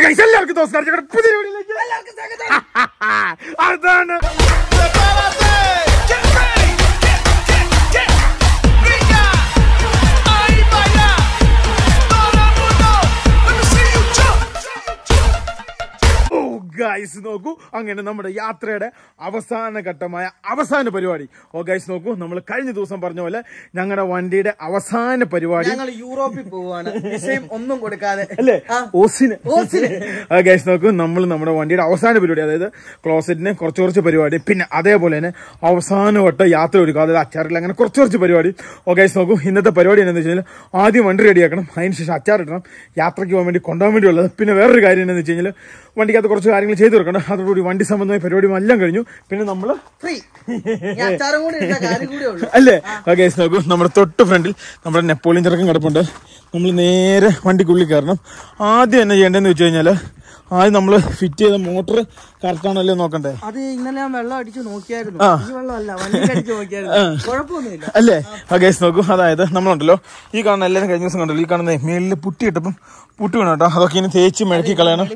എല്ലാവർക്കും നമസ്കാരം. പുതിയ വീഡിയോയിലേക്ക് അതാണ് ഗൈസ് നോക്കൂ, അങ്ങനെ നമ്മുടെ യാത്രയുടെ അവസാന ഘട്ടമായ അവസാന പരിപാടി. ഗൈസ് നോക്കൂ, നമ്മൾ കഴിഞ്ഞ ദിവസം പറഞ്ഞ പോലെ ഞങ്ങളുടെ വണ്ടിയുടെ അവസാന പരിപാടി ഞങ്ങൾ യൂറോപ്പിൽ പോവാണ്, വിഷയം ഒന്നും കൊടുക്കാതെ അല്ലേ, ഓസിന്. ഗൈസ് നോക്കൂ, നമ്മൾ നമ്മുടെ വണ്ടിയുടെ അവസാന പരിപാടി, അതായത് ക്ലോസറ്റിന് കുറച്ച് പരിപാടി, പിന്നെ അതേപോലെ തന്നെ അവസാനവട്ട യാത്ര ഒരുക്കുക, അതായത് അച്ചാറില്ല, അങ്ങനെ കുറച്ച് പരിപാടി. ഗൈസ് നോക്കൂ, ഇന്നത്തെ പരിപാടി എന്താണെന്ന് വെച്ച് കഴിഞ്ഞാൽ ആദ്യം വണ്ടി റെഡിയാക്കണം, അതിനുശേഷം അച്ചാറിടണം, യാത്രയ്ക്ക് പോകാൻ വേണ്ടി കൊണ്ടുപോകാൻ വേണ്ടിയുള്ളത്. പിന്നെ വേറൊരു കാര്യം എന്താണെന്ന് വെച്ച് കഴിഞ്ഞാൽ വണ്ടിക്കകത്ത് കുറച്ച് കാര്യങ്ങൾ ചെയ്തു കൊടുക്കണം. അതോടുകൂടി വണ്ടി സംബന്ധമായ പരിപാടിയും എല്ലാം കഴിഞ്ഞു. പിന്നെ നമ്മള് ഫ്രീ അല്ലേ. ഗൈസ് നോക്കൂ, നമ്മുടെ തൊട്ട് ഫ്രണ്ടിൽ നമ്മുടെ നെപ്പോളിയൻ ചെറുക്കം കിടപ്പുണ്ട്. നമ്മൾ നേരെ വണ്ടിക്കുള്ളിൽ കയറണം. ആദ്യം എന്നാ ചെയ്യേണ്ടതെന്ന് വെച്ച് കഴിഞ്ഞാല് ആദ്യം നമ്മള് ഫിറ്റ് ചെയ്ത മോട്ടർ കറക്റ്റ് ആണല്ലോ നോക്കണ്ടേ. അത് ഇന്നലെ ഞാൻ വെള്ളം അടിച്ച് നോക്കിയായിരുന്നു, കുഴപ്പമൊന്നുമില്ല അല്ലേ. ഗൈസ് നോക്കൂ, അതായത് നമ്മളുണ്ടല്ലോ ഈ കാണുന്ന എല്ലാവരും കഴിഞ്ഞ ദിവസം കണ്ടല്ലോ, ഈ കാണുന്ന മേളിൽ പുട്ടി ഇട്ടപ്പം പുട്ടി വേണം കേട്ടോ, അതൊക്കെ ഇനി തേച്ച് മെഴുക്കി കളയണം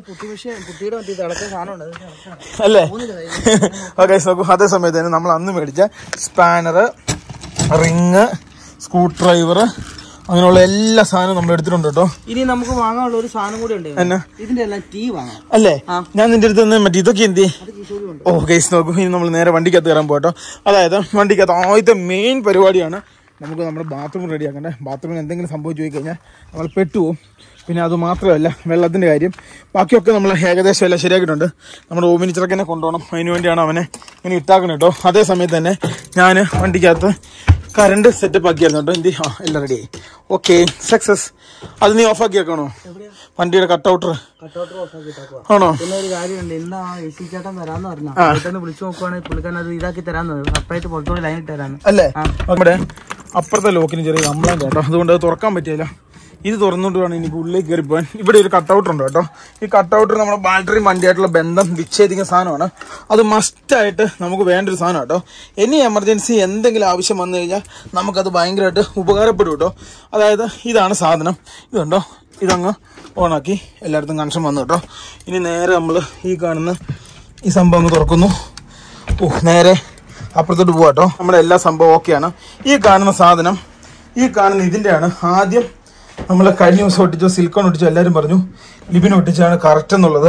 അല്ലേ. ഗൈസ് നോക്കൂ, അതേ സമയത്ത് തന്നെ നമ്മൾ അന്ന് മേടിച്ച സ്പാനർ, റിങ്, സ്ക്രൂ ഡ്രൈവർ, അങ്ങനെയുള്ള എല്ലാ സാധനവും നമ്മൾ എടുത്തിട്ടുണ്ട് കേട്ടോ. ഇനി നമുക്ക് വാങ്ങാനുള്ള ഒരു സാധനം കൂടി ഉണ്ട്, ഇതിന്റെ എല്ലാം ടീ വാങ്ങാം അല്ലേ. ഞാൻ നിന്റെ അടുത്ത് നിന്ന് മറ്റേ ഇതൊക്കെ എന്ത്. ഗൈസ് നോക്കൂ, ഇനി നമ്മൾ നേരെ വണ്ടിക്കകത്ത് കയറാൻ പോട്ടോ. അതായത് വണ്ടിക്കകത്ത് ആദ്യത്തെ മെയിൻ പരിപാടിയാണ് നമുക്ക് നമ്മുടെ ബാത്റൂം റെഡിയാക്കണ്ടേ. ബാത്റൂമിന് എന്തെങ്കിലും സംഭവിച്ചു പോയി കഴിഞ്ഞാൽ നമ്മൾ പെട്ടുപോകും. പിന്നെ അത് മാത്രമല്ല വെള്ളത്തിൻ്റെ കാര്യം, ബാക്കിയൊക്കെ നമ്മൾ ഏകദേശം എല്ലാം ശരിയാക്കിയിട്ടുണ്ട്. നമ്മുടെ ഓമിനി ചെറുക്കനെ കൊണ്ടുപോകണം, അതിന് വേണ്ടിയാണ് അവനെ ഇങ്ങനെ ഇട്ടാക്കണം കേട്ടോ. അതേ സമയത്ത് തന്നെ ഞാൻ വണ്ടിക്കകത്ത് കറണ്ട് സെറ്റപ്പ് ആക്കിയായിരുന്നു കേട്ടോ. എന്ത് എല്ലാം റെഡിയായി. Okay, success. അത് നീ ഓഫ് ആക്കി വെക്കണോ വണ്ടിയുടെ കട്ടൗട്ടർ ആണോ? പിന്നെ ഒരു കാര്യമുണ്ട്, ഇന്ന് എസി ചേട്ടൻ തരാന്ന് പറഞ്ഞു, വിളിച്ചു നോക്കുവാണെങ്കിൽ പുള്ളിക്കാരൻ അത് ഇതാക്കി തരാന്ന്, സെപ്പറേറ്റ് പുറത്തോടെ ലൈൻ ഇട്ട് തരാന്ന് അല്ലേ. നമ്മുടെ അപ്പുറത്തെ ലോക്കിന് ചെറിയ കംപ്ലൈന്റ് കേട്ടോ, അതുകൊണ്ട് അത് തുറക്കാൻ പറ്റിയില്ല. ഇത് തുറന്നുകൊണ്ട് വേണം എനിക്ക് ഉള്ളിലേക്ക് കയറി പോകാൻ. ഇവിടെ ഒരു കട്ടൗട്ടർ ഉണ്ട് കേട്ടോ. ഈ കട്ടൗട്ടർ നമ്മുടെ ബാറ്ററിയും വണ്ടിയായിട്ടുള്ള ബന്ധം വിച്ഛേദിക്കുന്ന സാധനമാണ്. അത് മസ്റ്റായിട്ട് നമുക്ക് വേണ്ട ഒരു സാധനം കേട്ടോ. എനി എമർജൻസി എന്തെങ്കിലും ആവശ്യം വന്നു കഴിഞ്ഞാൽ നമുക്കത് ഭയങ്കരമായിട്ട് ഉപകാരപ്പെടും കേട്ടോ. അതായത് ഇതാണ് സാധനം, ഇതുണ്ടോ, ഇതങ്ങ് ഓണാക്കി എല്ലായിടത്തും കണക്ഷൻ വന്നു കേട്ടോ. ഇനി നേരെ നമ്മൾ ഈ കാണുന്ന ഈ സംഭവം അങ്ങ് തുറക്കുന്നു. നേരെ അപ്പുറത്തോട്ട് പോവാ കേട്ടോ. നമ്മുടെ എല്ലാ സംഭവം ഓക്കെയാണ്. ഈ കാണുന്ന സാധനം, ഈ കാണുന്ന ഇതിൻ്റെയാണ്. ആദ്യം നമ്മൾ കഴിഞ്ഞ ദിവസം ഒട്ടിച്ചോ സിലിക്കോൺ ഒട്ടിച്ചോ എല്ലാരും പറഞ്ഞു ലിബിൻ ഒട്ടിച്ചാണ് കറക്റ്റ് എന്നുള്ളത്.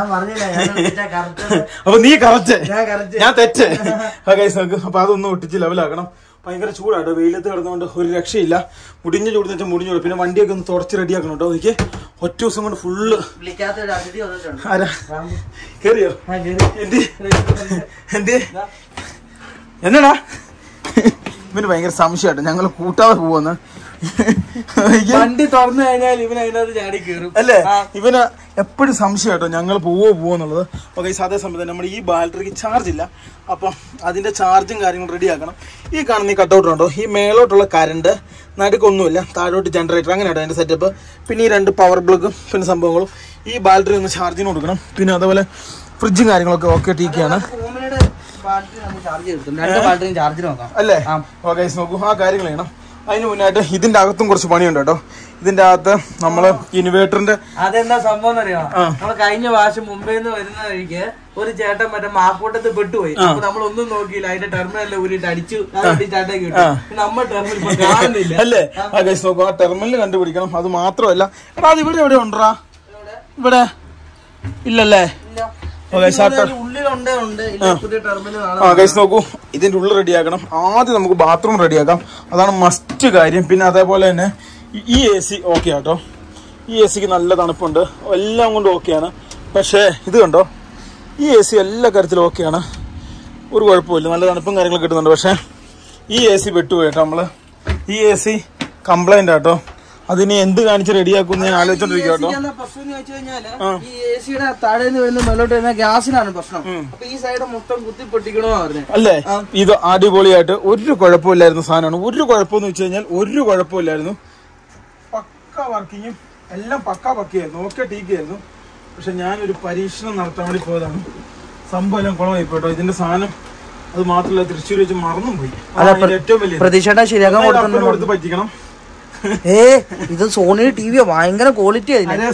അപ്പൊ നീ കറക്റ്റ്, ഞാൻ തെറ്റ്. അപ്പൊ അതൊന്നും ഒട്ടിച്ച് ലെവലാക്കണം. ഭയങ്കര ചൂടാട്ടോ, വെയിലത്ത് കിടന്നുകൊണ്ട് ഒരു രക്ഷയില്ല. മുടിഞ്ഞ ചൂട് വെച്ചാൽ മുടിഞ്ഞു. പിന്നെ വണ്ടിയൊക്കെ ഒന്ന് തുടച്ച് റെഡിയാക്കണം കേട്ടോ. എനിക്ക് ഒറ്റ ദിവസം കൊണ്ട് ഫുള്ള് ആരാ കേറിയോ എന്ത് എന്നാടാ. ഇവന് ഭയങ്കര സംശയമാട്ടോ, ഞങ്ങൾ കൂട്ടാതെ പോവെന്ന്. വണ്ടി തുറന്നു കഴിഞ്ഞാൽ ഇവന് അതിനകത്ത് ചാടി കയറും അല്ലേ. ഇവന് എപ്പോഴും സംശയം കേട്ടോ, ഞങ്ങൾ പോവെന്നുള്ളത്. ഓക്കെ, അതേ സമയത്ത് നമ്മുടെ ഈ ബാറ്ററിക്ക് ചാർജ് ഇല്ല, അപ്പം അതിന്റെ ചാർജും കാര്യങ്ങളും റെഡിയാക്കണം. ഈ കാണുന്ന ഈ കട്ടൗട്ടർ ഉണ്ടോ, ഈ മേലോട്ടുള്ള കറണ്ട്, നടുക്കൊന്നുമില്ല, താഴോട്ട് ജനറേറ്റർ, അങ്ങനെയാട്ടോ അതിന്റെ സെറ്റപ്പ്. പിന്നെ ഈ 2 പവർ പ്ലഗും പിന്നെ സംഭവങ്ങളും. ഈ ബാറ്ററി ഒന്ന് ചാർജിന് കൊടുക്കണം. പിന്നെ അതുപോലെ ഫ്രിഡ്ജും കാര്യങ്ങളൊക്കെ ഓക്കെ ടീക്കാണ് അല്ലേ. ഓക്കെ നോക്കൂ, ആ കാര്യങ്ങൾ ചെയ്യണം. അതിന് മുന്നായിട്ട് ഇതിന്റെ അകത്തും കുറച്ച് പണിയുണ്ട് കേട്ടോ. ഇതിന്റെ അകത്ത് നമ്മള് ഇൻവേർട്ടറിന്റെ അതെന്താ സംഭവം അറിയാം. നമ്മള് കഴിഞ്ഞ പ്രാവശ്യം മുംബൈയിൽ നിന്ന് വരുന്ന വഴിക്ക് ഒരു ചേട്ടൻ മറ്റേ മാക്കൂട്ടത്ത് പെട്ടുപോയി. അപ്പൊ നമ്മളൊന്നും നോക്കിയില്ല, അതിന്റെ ടെർമിനലിൽ ഊരിട്ട് അടിച്ചു സ്റ്റാർട്ടാക്കി കിട്ടും. നമ്മൾ ടെർമിനൽ കാണുന്നില്ല അല്ലേ. നോക്കൂ, ആ ടെർമിനൽ കണ്ടുപിടിക്കണം. അത് മാത്രമല്ല, എടാ അത് ഇവിടെ എവിടെ ഉണ്ടാ, ഇവിടെ ഇല്ലല്ലേ. നോക്കൂ, ഇതിന്റെ ഉള്ളിൽ റെഡിയാക്കണം. ആദ്യം നമുക്ക് ബാത്റൂം റെഡിയാക്കാം, അതാണ് മസ്റ്റ് കാര്യം. പിന്നെ അതേപോലെ തന്നെ ഈ AC ഓക്കെ ആട്ടോ. ഈ AC നല്ല തണുപ്പുണ്ട്, എല്ലാം കൊണ്ടും ഓക്കെയാണ്. പക്ഷേ ഇത് കണ്ടോ, ഈ AC എല്ലാ കാര്യത്തിലും ഓക്കെയാണ്, ഒരു കുഴപ്പമില്ല, നല്ല തണുപ്പും കാര്യങ്ങളൊക്കെ കിട്ടുന്നുണ്ട്. പക്ഷേ ഈ AC പെട്ടുപോയി കേട്ടോ. നമ്മള് ഈ AC കംപ്ലൈന്റ് ആട്ടോ. അതിന് എന്ത് കാണിച്ച് റെഡിയാക്കും ഞാൻ ആലോചിച്ചോണ്ടിരിക്കും കേട്ടോ. ഗ്യാസിനാണ് പ്രശ്നം. അപ്പൊ ഈ സൈഡ് മൊത്തം കുത്തി പൊട്ടിക്കണോ അല്ലേ. ഇത് അടിപൊളിയായിട്ട് ഒരു കുഴപ്പമില്ലായിരുന്നു സാധനമാണ്. ഒരു കുഴപ്പമെന്ന് വെച്ച് കഴിഞ്ഞാൽ ഒരു കുഴപ്പമില്ലായിരുന്നു. പക്ക വർക്കിങ്ങും എല്ലാം പക്കയായിരുന്നു, ഓക്കെ ടീക്കായിരുന്നു. പക്ഷെ ഞാനൊരു പരീക്ഷണം നടത്താൻ വേണ്ടി പോയതാണ്. സംഭവം എല്ലാം കുളമായി പോയിട്ടോ. ഇതിന്റെ സാധനം അത് മാത്രമല്ല, തൃശ്ശൂർ വെച്ച് മറന്നും പോയി. ഏറ്റവും വലിയ പ്രതീക്ഷ ശരിയാക്കാൻ കൊടുത്ത് പറ്റിക്കണം. ഇത് സോണി ടിവി ഭയങ്കര ക്വാളിറ്റി ആയിരുന്നു.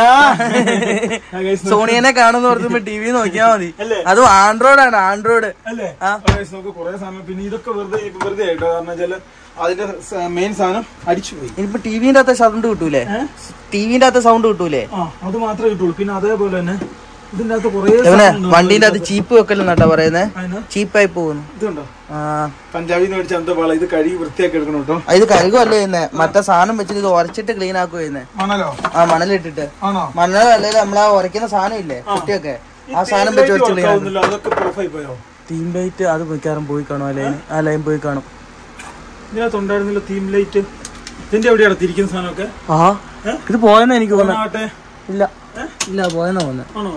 സോണിയനെ കാണുന്ന ഓർത്തുമ്പോ ടിവി നോക്കിയാ മതി. അതും ആൻഡ്രോയിഡ് ആണ്, ആൻഡ്രോയിഡ്. പിന്നെ ഇതൊക്കെ വെറുതെ ആയിട്ടോ, കാരണം വെച്ചാല് അതിന്റെ മെയിൻ സാധനം അടിച്ചുപോയി. ഇനിയിപ്പോ ടിവിന്റെ അകത്ത് സൗണ്ട് കിട്ടൂലേ? ടിവിന്റെ അകത്ത് സൗണ്ട് കിട്ടൂലേ? അത് മാത്രമേ കിട്ടുള്ളൂ. പിന്നെ അതേപോലെ തന്നെ ഇതിന്റെ അകത്ത് കുറെ വണ്ടീന്റെ അകത്ത് ചീപ്പ് വെക്കലെന്നാട്ടാ പറയുന്നേ. ചീപ്പായി പോകുന്നു. ഇതുണ്ടോ പഞ്ചാബിന്ന് മേടിച്ച എന്താ പാള, ഇത് കഴുകി വൃത്തിയാക്കി എടുക്കണം കേട്ടോ. ഇത് കഴുകുമല്ലേ ചെയ്യുന്നേ, മറ്റേ സാധനം വെച്ചിട്ട് ഇത് ഉരച്ചിട്ട് ക്ലീൻ ആക്കുക ചെയ്യുന്നേ. മണലോ? മണലിട്ടിട്ട്. മണലല്ലേ നമ്മളാ ഉരയ്ക്കുന്ന സാധനം ഇല്ലേ കുട്ടിയൊക്കെ, ആ സാധനം വെച്ച് വെച്ച് ക്ലീൻ ആക്കും. തീം ലൈറ്റ് അത് മിക്കവാറും പോയി കാണും. ആ ലൈൻ പോയി കാണും. ഇതിനകത്തുണ്ടായിരുന്നില്ല തീം ലൈറ്റ്. ഇതിന്റെ എവിടെയാണ് തിരിക്കുന്ന സാധനമൊക്കെ? ഇത് പോയെന്ന് എനിക്ക് തോന്നുന്നു. ഇല്ല ഇല്ല പോയെന്നാ തോന്നുന്നു.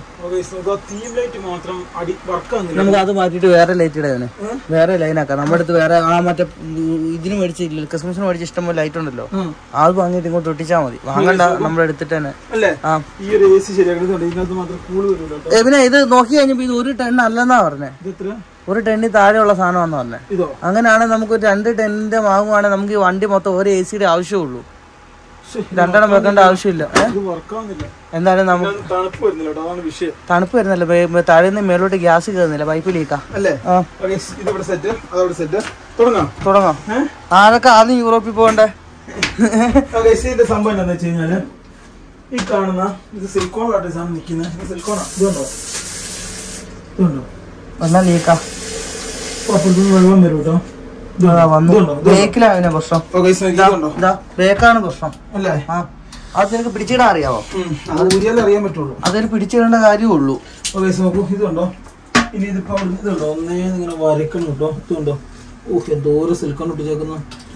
നമുക്ക് അത് മാറ്റിട്ട് വേറെ ലൈറ്റ് ഇടാനെ, വേറെ ലൈനാക്കാം. നമ്മുടെ അടുത്ത് വേറെ ആ മറ്റേ ഇതിന് മേടിച്ചില്ല, ക്രിസ്മസിന് മേടിച്ച ഇഷ്ടംപോലെ ലൈറ്റ് ഉണ്ടല്ലോ, അത് വാങ്ങിയിട്ട് ഇങ്ങോട്ട് ഒട്ടിച്ചാ മതി. വാങ്ങണ്ട, നമ്മുടെ എടുത്തിട്ട് തന്നെ. പിന്നെ ഇത് നോക്കി കഴിഞ്ഞപ്പോ ഇത് 1 ടൺ അല്ലെന്നാ പറഞ്ഞേ. 1 ടണ്ണിൽ താഴെയുള്ള സാധനമാണെന്ന് പറഞ്ഞേ. അങ്ങനെയാണെങ്കിൽ നമുക്ക് 2 ടണ്ണിന്റെ വാങ്ങുവാണെങ്കിൽ നമുക്ക് ഈ വണ്ടി മൊത്തം ഒരു AC ആവശ്യമുള്ളൂ. 2 വെക്കേണ്ട ആവശ്യമില്ല. എന്തായാലും നമുക്ക് തണുപ്പ് വരുന്നില്ല, താഴെ നിന്ന് മേലോട്ട് ഗ്യാസ് കയറുന്നില്ല, പൈപ്പ് ലീക്കാ. തുടങ്ങാം. ആരൊക്കെ ആദ്യം യൂറോപ്പിൽ പോകണ്ടേ? സംഭവം എന്താന്ന് വെച്ച് കഴിഞ്ഞാല് ഈ കാണുന്ന ഇത് സിലിക്കോൺ നിൽക്കുന്നത്. സിലിക്കോണാ എന്നാ ലീക്കാ വെള്ളം വരും കേട്ടോ. ബേക്കിലാണ് പ്രശ്നം, ബേക്കാണ് പ്രശ്നം അല്ലേ? അത് നിനക്ക് പിടിച്ചിടാൻ അറിയാവോ? അറിയാൻ പറ്റുള്ളൂ, അതിന് പിടിച്ചിടേണ്ട കാര്യമുള്ളൂ. നോക്കൂ, ഇതുണ്ടോ? ഇനി ഇതിപ്പോ ഇതുണ്ടോ ഒന്നേന്നിങ്ങനെ വരക്കണം കേട്ടോ. ഇതുണ്ടോ? എന്തോരം സിലിക്കോൺ ഒട്ടിച്ചേക്കുന്നു.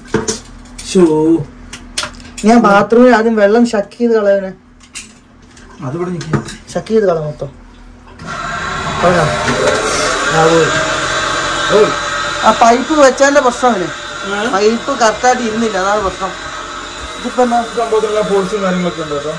ഞാൻ ബാത്റൂമിൽ ആദ്യം വെള്ളം ഷക്ക് ചെയ്ത് കളയണേ. അതിവിടെ നിൽക്കുക, ഷക്ക് ചെയ്ത് കളയാം മൊത്തം. ആ പൈപ്പ് വെച്ചതിന്റെ പ്രശ്നമില്ലേ, പൈപ്പ് കറക്റ്റായിട്ട് ഇരുന്നില്ല, അതാണ് പ്രശ്നം. ഇതിപ്പോ സംഭവത്തിലുള്ള ഫോഴ്സും കാര്യങ്ങളൊക്കെ ഉണ്ട് കേട്ടോ.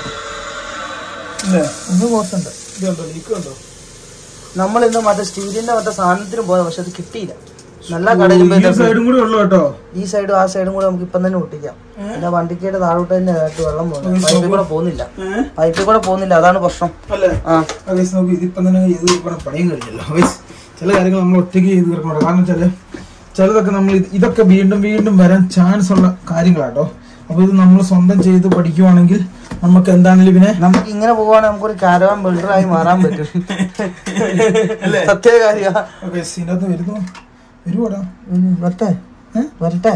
നമ്മളിന്ന് മറ്റേ സ്റ്റീലിന്റെ മറ്റേ സാധനത്തിന് പോയത്, പക്ഷെ അത് കിട്ടിയില്ല. നല്ല കടയിൽ ഈ സൈഡും ആ സൈഡും കൂടെ നമുക്ക് ഇപ്പം തന്നെ ഒട്ടിക്കാം. പിന്നെ വണ്ടിക്കയുടെ താഴോട്ട് തന്നെ വെള്ളം പോകുന്നു, പൈപ്പിൽ കൂടെ പോകുന്നില്ല, അതാണ് പ്രശ്നം. ഇതിപ്പം തന്നെ പണിയും കഴിഞ്ഞല്ലോ. ചില കാര്യങ്ങൾ നമ്മൾ ഒറ്റയ്ക്ക് ചെയ്ത് തീർക്കണം. കാരണം ചിലതൊക്കെ നമ്മൾ ഇതൊക്കെ വീണ്ടും വീണ്ടും വരാൻ ചാൻസ് ഉള്ള കാര്യങ്ങളാട്ടോ. അപ്പൊ ഇത് നമ്മൾ സ്വന്തം ചെയ്ത് പഠിക്കുവാണെങ്കിൽ നമുക്ക് എന്താണെങ്കിലും പിന്നെ നമുക്ക് ഇങ്ങനെ പോവാണെങ്കിൽ നമുക്കൊരു കാരവാൻ ബിൽഡറായി മാറാൻ പറ്റും. സത്യ കാര്യ വരുവാടാ. വരട്ടെ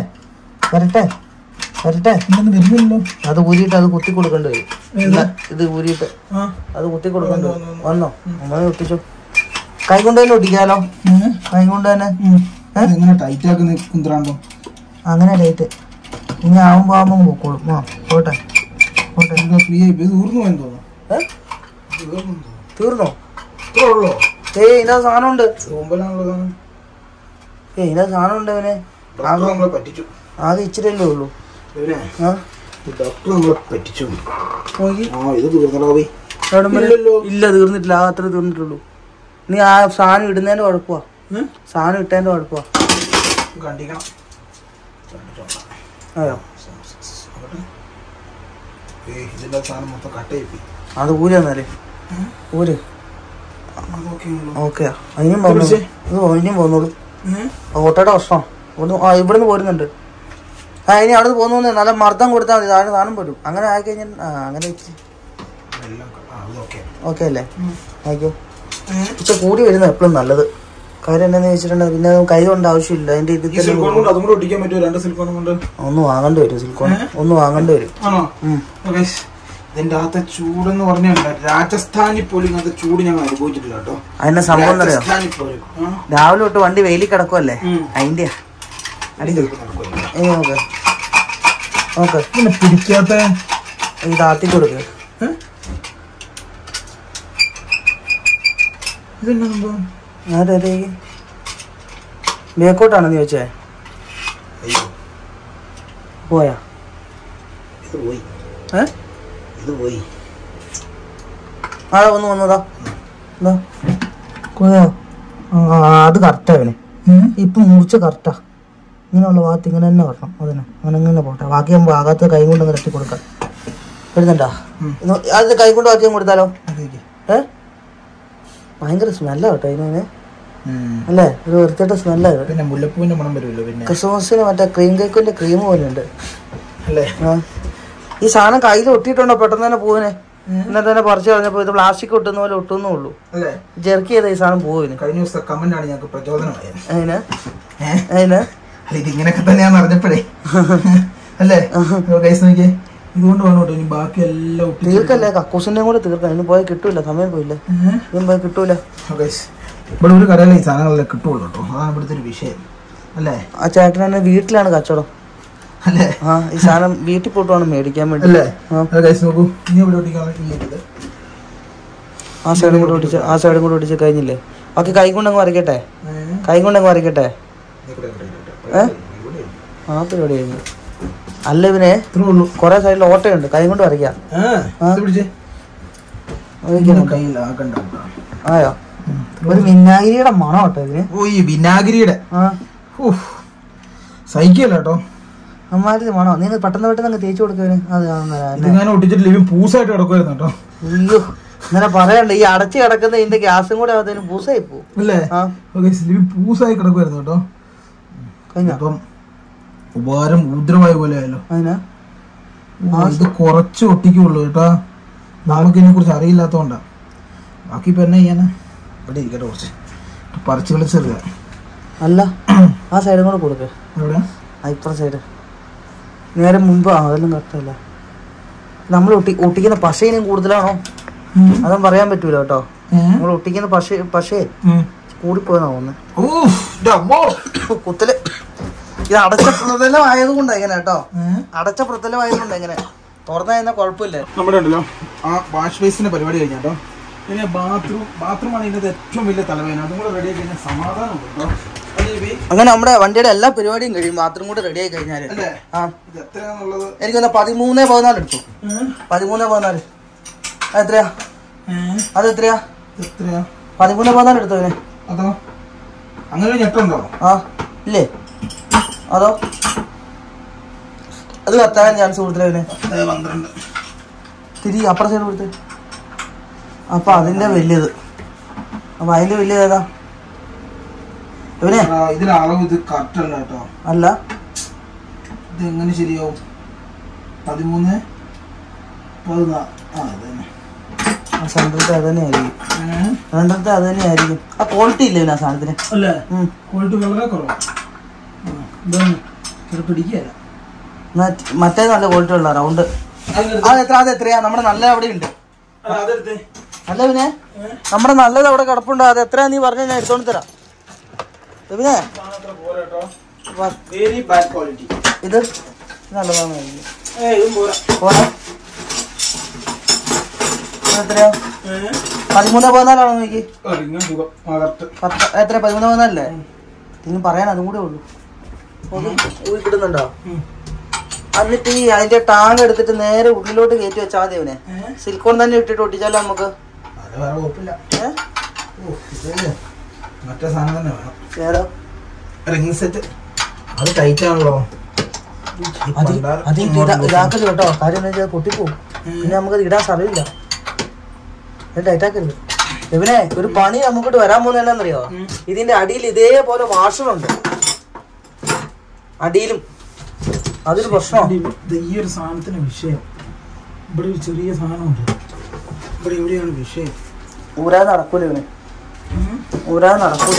വരുന്നില്ലോ. അത് ഊരിയിട്ട് അത് കുത്തി കൊടുക്കേണ്ടി വരും. ഇത് ഊരിയിട്ട് അത് കുത്തി കൊടുക്കേണ്ടി വരും. വന്നോ? അങ്ങനെ ഒട്ടിച്ചോ. കൈ കൊണ്ട് തന്നെ ഒട്ടിക്കാലോ. കൈ കൊണ്ട് തന്നെ അങ്ങനെ ടൈറ്റ്. ഇനി ആവുമ്പോ പോക്കോളും. പോട്ടെ തീർന്നോ? ഇതിന്റെ സാധനം ഉണ്ട്, ഇതിന്റെ സാധനം ഉണ്ട്. അവനെ ആകെ ഇച്ചിരിയല്ലേ ഉള്ളൂ. ഇല്ല തീർന്നിട്ടില്ല, ആ അത്ര തീർന്നിട്ടുള്ളൂ. നീ ആ സാധനം ഇടുന്നതിന്റെ കുഴപ്പമാ, സാധനം ഇട്ടതിന്റെ കുഴപ്പമാ. അത് ഊര് തന്നാലേ ഊര്. ഓക്കെ അതിനും പോന്നോളൂ. ഓട്ടോയുടെ പ്രശ്നം ഇവിടുന്ന് പോരുന്നുണ്ട്. ഇനി അവിടെ പോകുന്ന നല്ല മർദ്ദം കൊടുത്താൽ മതി, താഴെ സാധനം പോരും. അങ്ങനെ ആയിക്കഴിഞ്ഞാൽ അങ്ങനെ ഓക്കെ അല്ലേ? ആയിക്കോ. പക്ഷെ കൂടി വരുന്നത് എപ്പോഴും നല്ലത്. കാര്യം എന്താന്ന് വെച്ചിട്ടുണ്ടെങ്കിൽ പിന്നെ കൈ കൊണ്ട് ആവശ്യമില്ല. അതിന്റെ ഇത് ഒന്ന് വാങ്ങേണ്ടി വരും. സിലിക്കോൺ ഒന്ന് വാങ്ങേണ്ടി വരും. ഇതിന്റെ അകത്തെ ചൂടെന്ന് പറഞ്ഞാൽ രാജസ്ഥാനിൽ പോലും ഇങ്ങനത്തെ ചൂട് ഞങ്ങൾ അനുഭവിച്ചിട്ടില്ല കേട്ടോ. അതിന്റെ സംഭവം എന്താ അറിയാം? രാവിലെ തൊട്ട് വണ്ടി വെയിലിൽ കിടക്കുമല്ലേ, അതിന്റെ പിടിക്കാത്ത ഇത് ആത്തി കൊടുക്ക. ബേക്കോട്ടാണെന്ന് ചോദിച്ചേ? പോയാ ആടെ വന്നതാ. അത് കറക്റ്റാ. അവന് ഇപ്പൊ മുറിച്ച കറക്റ്റാ. ഇങ്ങനെയുള്ള ഭാഗത്ത് ഇങ്ങനെ തന്നെ വരണം. അതിന് അങ്ങനെ പോട്ടെ. ബാക്കി ആകുമ്പോൾ അകത്ത് കൈ കൊണ്ട് തട്ടി കൊടുക്കാം. വരുന്നുണ്ടോ? അത് കൈ കൊണ്ട് ബാക്കി കൊടുത്താലോ? ഭയങ്കര സ്മെല്ലാ കേട്ടോ ഇതിനെ അല്ലേ? ഒരു വൃത്തിയായിട്ട് സ്മെല്ലായത്. പിന്നെ മുല്ലപ്പൂവിന്റെ മണം വരുമല്ലോ. പിന്നെ ക്രിസ്മസിന് മറ്റേ ക്രീം കേക്കിന്റെ ക്രീം പോലെ ഉണ്ട് അല്ലേ? ഈ സാധനം കയ്യിൽ ഒട്ടിയിട്ടുണ്ടോ പെട്ടെന്ന് തന്നെ പൂവിനെ? ഇന്നത്തെ തന്നെ പറിച്ചു കളഞ്ഞപ്പോ ഇത് പ്ലാസ്റ്റിക് ഒട്ടുന്ന പോലെ ഒട്ടുന്നേ ഉള്ളൂ. ജെർക്കി ചെയ്ത ഈ സാധനം പൂവിന്. കഴിഞ്ഞ ദിവസത്തെ കമന്റ് ആണ് ഞങ്ങൾക്ക് പ്രചോദനമായത്. ഇതിങ്ങനെയൊക്കെ തന്നെയാന്ന് അറിഞ്ഞപ്പോഴേ അല്ലേ? ഇതുകൊണ്ട് വേണം കേട്ടോ. ഇനി ബാക്കി എല്ലാം തീർക്കല്ലേ, കക്കൂസിന്റെയും കൂടെ തീർക്കാം. ഇനി പോയാൽ കിട്ടൂല, സമയം പോയില്ലേ? ഇതും പോയാൽ കിട്ടൂല. ഇവിടെ ഒരു കടയിലെ ഈ സാധനങ്ങളെല്ലാം കിട്ടുള്ളൂ കേട്ടോ. അതാണ് ഇവിടുത്തെ ഒരു വിഷയം അല്ലേ? ആ ചേട്ടനെ വീട്ടിലാണ് കച്ചവടം അല്ലേ? ഈ സാധനം വീട്ടിൽ പോയിട്ട് വേണം മേടിക്കാൻ വേണ്ടി. നോക്കൂ, ഇനി ഇവിടെ ആ സൈഡും കൂടെ ഒട്ടിച്ച് കഴിഞ്ഞില്ലേ? ബാക്കി കൈ കൊണ്ടങ്ങ് വരയ്ക്കട്ടെ, കൈ കൊണ്ടങ്ങ് വരയ്ക്കട്ടെ. ആ പരിപാടി കഴിഞ്ഞു. അല്ല ഇവനെ കൊറേ സൈഡിൽ ഓട്ടയുണ്ട്, കൈ കൊണ്ട് വരയ്ക്കാം. ആയോ? ഒരു വിനാഗിരിയുടെ മണം കേട്ടോ ഇതിന്. ഓ ഈ വിനാഗിരിയുടെ സഹിക്കല്ലോ കേട്ടോ. അമ്മാതിരി മണോ. നീ പെട്ടെന്ന് അങ്ങ് തേച്ചു കൊടുക്കവന്. അത് ഒട്ടിച്ചിട്ട് ലിവിങ് പൂസായിട്ട് കിടക്കുമായിരുന്നു കേട്ടോ. അയ്യോ ഇങ്ങനെ പറയണ്ട. ഈ അടച്ചു കിടക്കുന്ന ഇതിന്റെ ഗ്യാസും കൂടെ ആവുന്നതിന് പൂസായി പോകും അല്ലേ? പൂസായി കിടക്കുമായിരുന്നു കേട്ടോ. അപ്പം ഉപകാരം ഊദ്രമായ പോലെ ആയല്ലോ. ഇത് കുറച്ച് ഒട്ടിക്കുള്ളൂ കേട്ടോ. നമുക്ക് ഇതിനെ കുറിച്ച് അറിയില്ലാത്തോണ്ടാ. ബാക്കി ഇപ്പൊ എന്നാ ചെയ്യാനാ? ഇവിടെ ഇരിക്കട്ടെ, കുറച്ച് പറിച്ചു കളിച്ചെറിയ. അല്ല ആ സൈഡും കൂടെ കൊടുക്ക. എവിടെ? ഇപ്പുറം സൈഡ് നേരെ മുമ്പ്. അതെല്ലാം കറക്റ്റല്ല. നമ്മൾ ഒട്ടിക്കുന്ന പശയിനും കൂടുതലാണോ അതൊന്നും പറയാൻ പറ്റൂല കേട്ടോ. നമ്മൾ ഒട്ടിക്കുന്ന പശയെ കൂടിപ്പോയെന്നാ തോന്നുന്നു. കുത്തല് ഇത് അടച്ച പ്രതലം ആയതുകൊണ്ട് എങ്ങനെ കേട്ടോ. അടച്ച പ്രതലം ആയതുകൊണ്ട് എങ്ങനെ തുറന്ന കുഴപ്പമില്ല. നമ്മുടെ ഉണ്ടല്ലോ ആ വാഷ് ബേസിന്റെ പരിപാടി കഴിഞ്ഞാട്ടോ. പിന്നെ ബാത്റൂമാണ് ഇതിന്റെ ഏറ്റവും വലിയ തലവേദന. അതും കൂടെ റെഡി ആയി കഴിഞ്ഞാൽ സമാധാനം കേട്ടോ. അങ്ങനെ നമ്മുടെ വണ്ടിയുടെ എല്ലാ പരിപാടിയും കഴിയും. ബാത്റൂം കൂടെ റെഡി ആയി കഴിഞ്ഞാല് എനിക്കൊന്ന് 13-14 എടുത്തു. 13-14 അതെത്രയാ? അത് എത്രയാ? 13-14 എടുത്തു ഇതിനെ. അതോ അങ്ങനെ ഞെട്ടുണ്ടോ? ഇല്ലേ? അതോ അത് കത്താൻ ചാൻസ് കൊടുത്തില്ലേ? 12 തിരി അപ്പുറം സൈഡ് കൊടുത്ത്. അപ്പൊ അതിന്റെ വലിയത്. അപ്പൊ അതിന്റെ വലിയത് ഏതാ? ഇവനെ ഇതിലെ അളവ് ഇത് കറക്റ്റ് അല്ല കേട്ടോ. അല്ല ഇത് എങ്ങനെ ശരിയാവും? 13 14 സെന്ററത്തെ അത് തന്നെ ആയിരിക്കും. സെന്ററത്തെ അത് തന്നെ ആയിരിക്കും. ആ ക്വാളിറ്റി ഇല്ല ആ സാധനത്തിന്. അല്ലേ? ക്വാളിറ്റി വളരെ കുറവാണ്. മറ്റേ നല്ല ക്വാളിറ്റി ഉള്ള റൗണ്ട്. അത് എത്രയാ? നമ്മുടെ നല്ല അവിടെ ഉണ്ട്. അല്ല പിന്നെ നമ്മുടെ നല്ലത് അവിടെ കിടപ്പുണ്ട്. അത് എത്രയാ നീ പറഞ്ഞ ഞാൻ എടുത്തോണ്ട് തരാം. പിന്നെ ഇത് നല്ലതാണ്. എത്രയാ? 13-14 നോക്കി. എത്ര? 13-14 ഇനി പറയാൻ അതും കൂടെ ഉള്ളു. കിട്ടുന്നുണ്ടോ? എന്നിട്ട് ഈ അതിന്റെ ടാങ്ക് എടുത്തിട്ട് നേരെ ഉള്ളിലോട്ട് കയറ്റി വെച്ചാൽ മതി. അവനെ സിലിക്കോൺ തന്നെ ഇട്ടിട്ട് ഒട്ടിച്ചാലോ നമുക്ക്? മറ്റേ സാധനം തന്നെ വേണം. ഏതോ റിംഗ് സെറ്റ്. അത് ടൈറ്റ് ആണല്ലോ. ഇതാക്കരുത് കേട്ടോ. കാര്യം എന്താ വെച്ചാൽ പൊട്ടിപ്പോവും. പിന്നെ നമുക്കത് ഇടാൻ സ്ഥലമില്ല. ടൈറ്റാക്കരുത്. ഇവനെ ഒരു പണി നമുക്കിട്ട് വരാൻ പോകുന്ന എന്നാന്നറിയോ? ഇതിന്റെ അടിയിൽ ഇതേപോലെ വാഷറുണ്ട്. അടിയിലും അതൊരു പ്രശ്നമാണ്. ഈ ഒരു സാധനത്തിന് വിഷയം ഇവിടെ ഒരു ചെറിയ സാധനമുണ്ട്. ഇവിടെ എവിടെയാണ് വിഷയം? ഊരാതെ നടക്കൂല ഇവനെ. ഊരാതെ നടക്കൂല.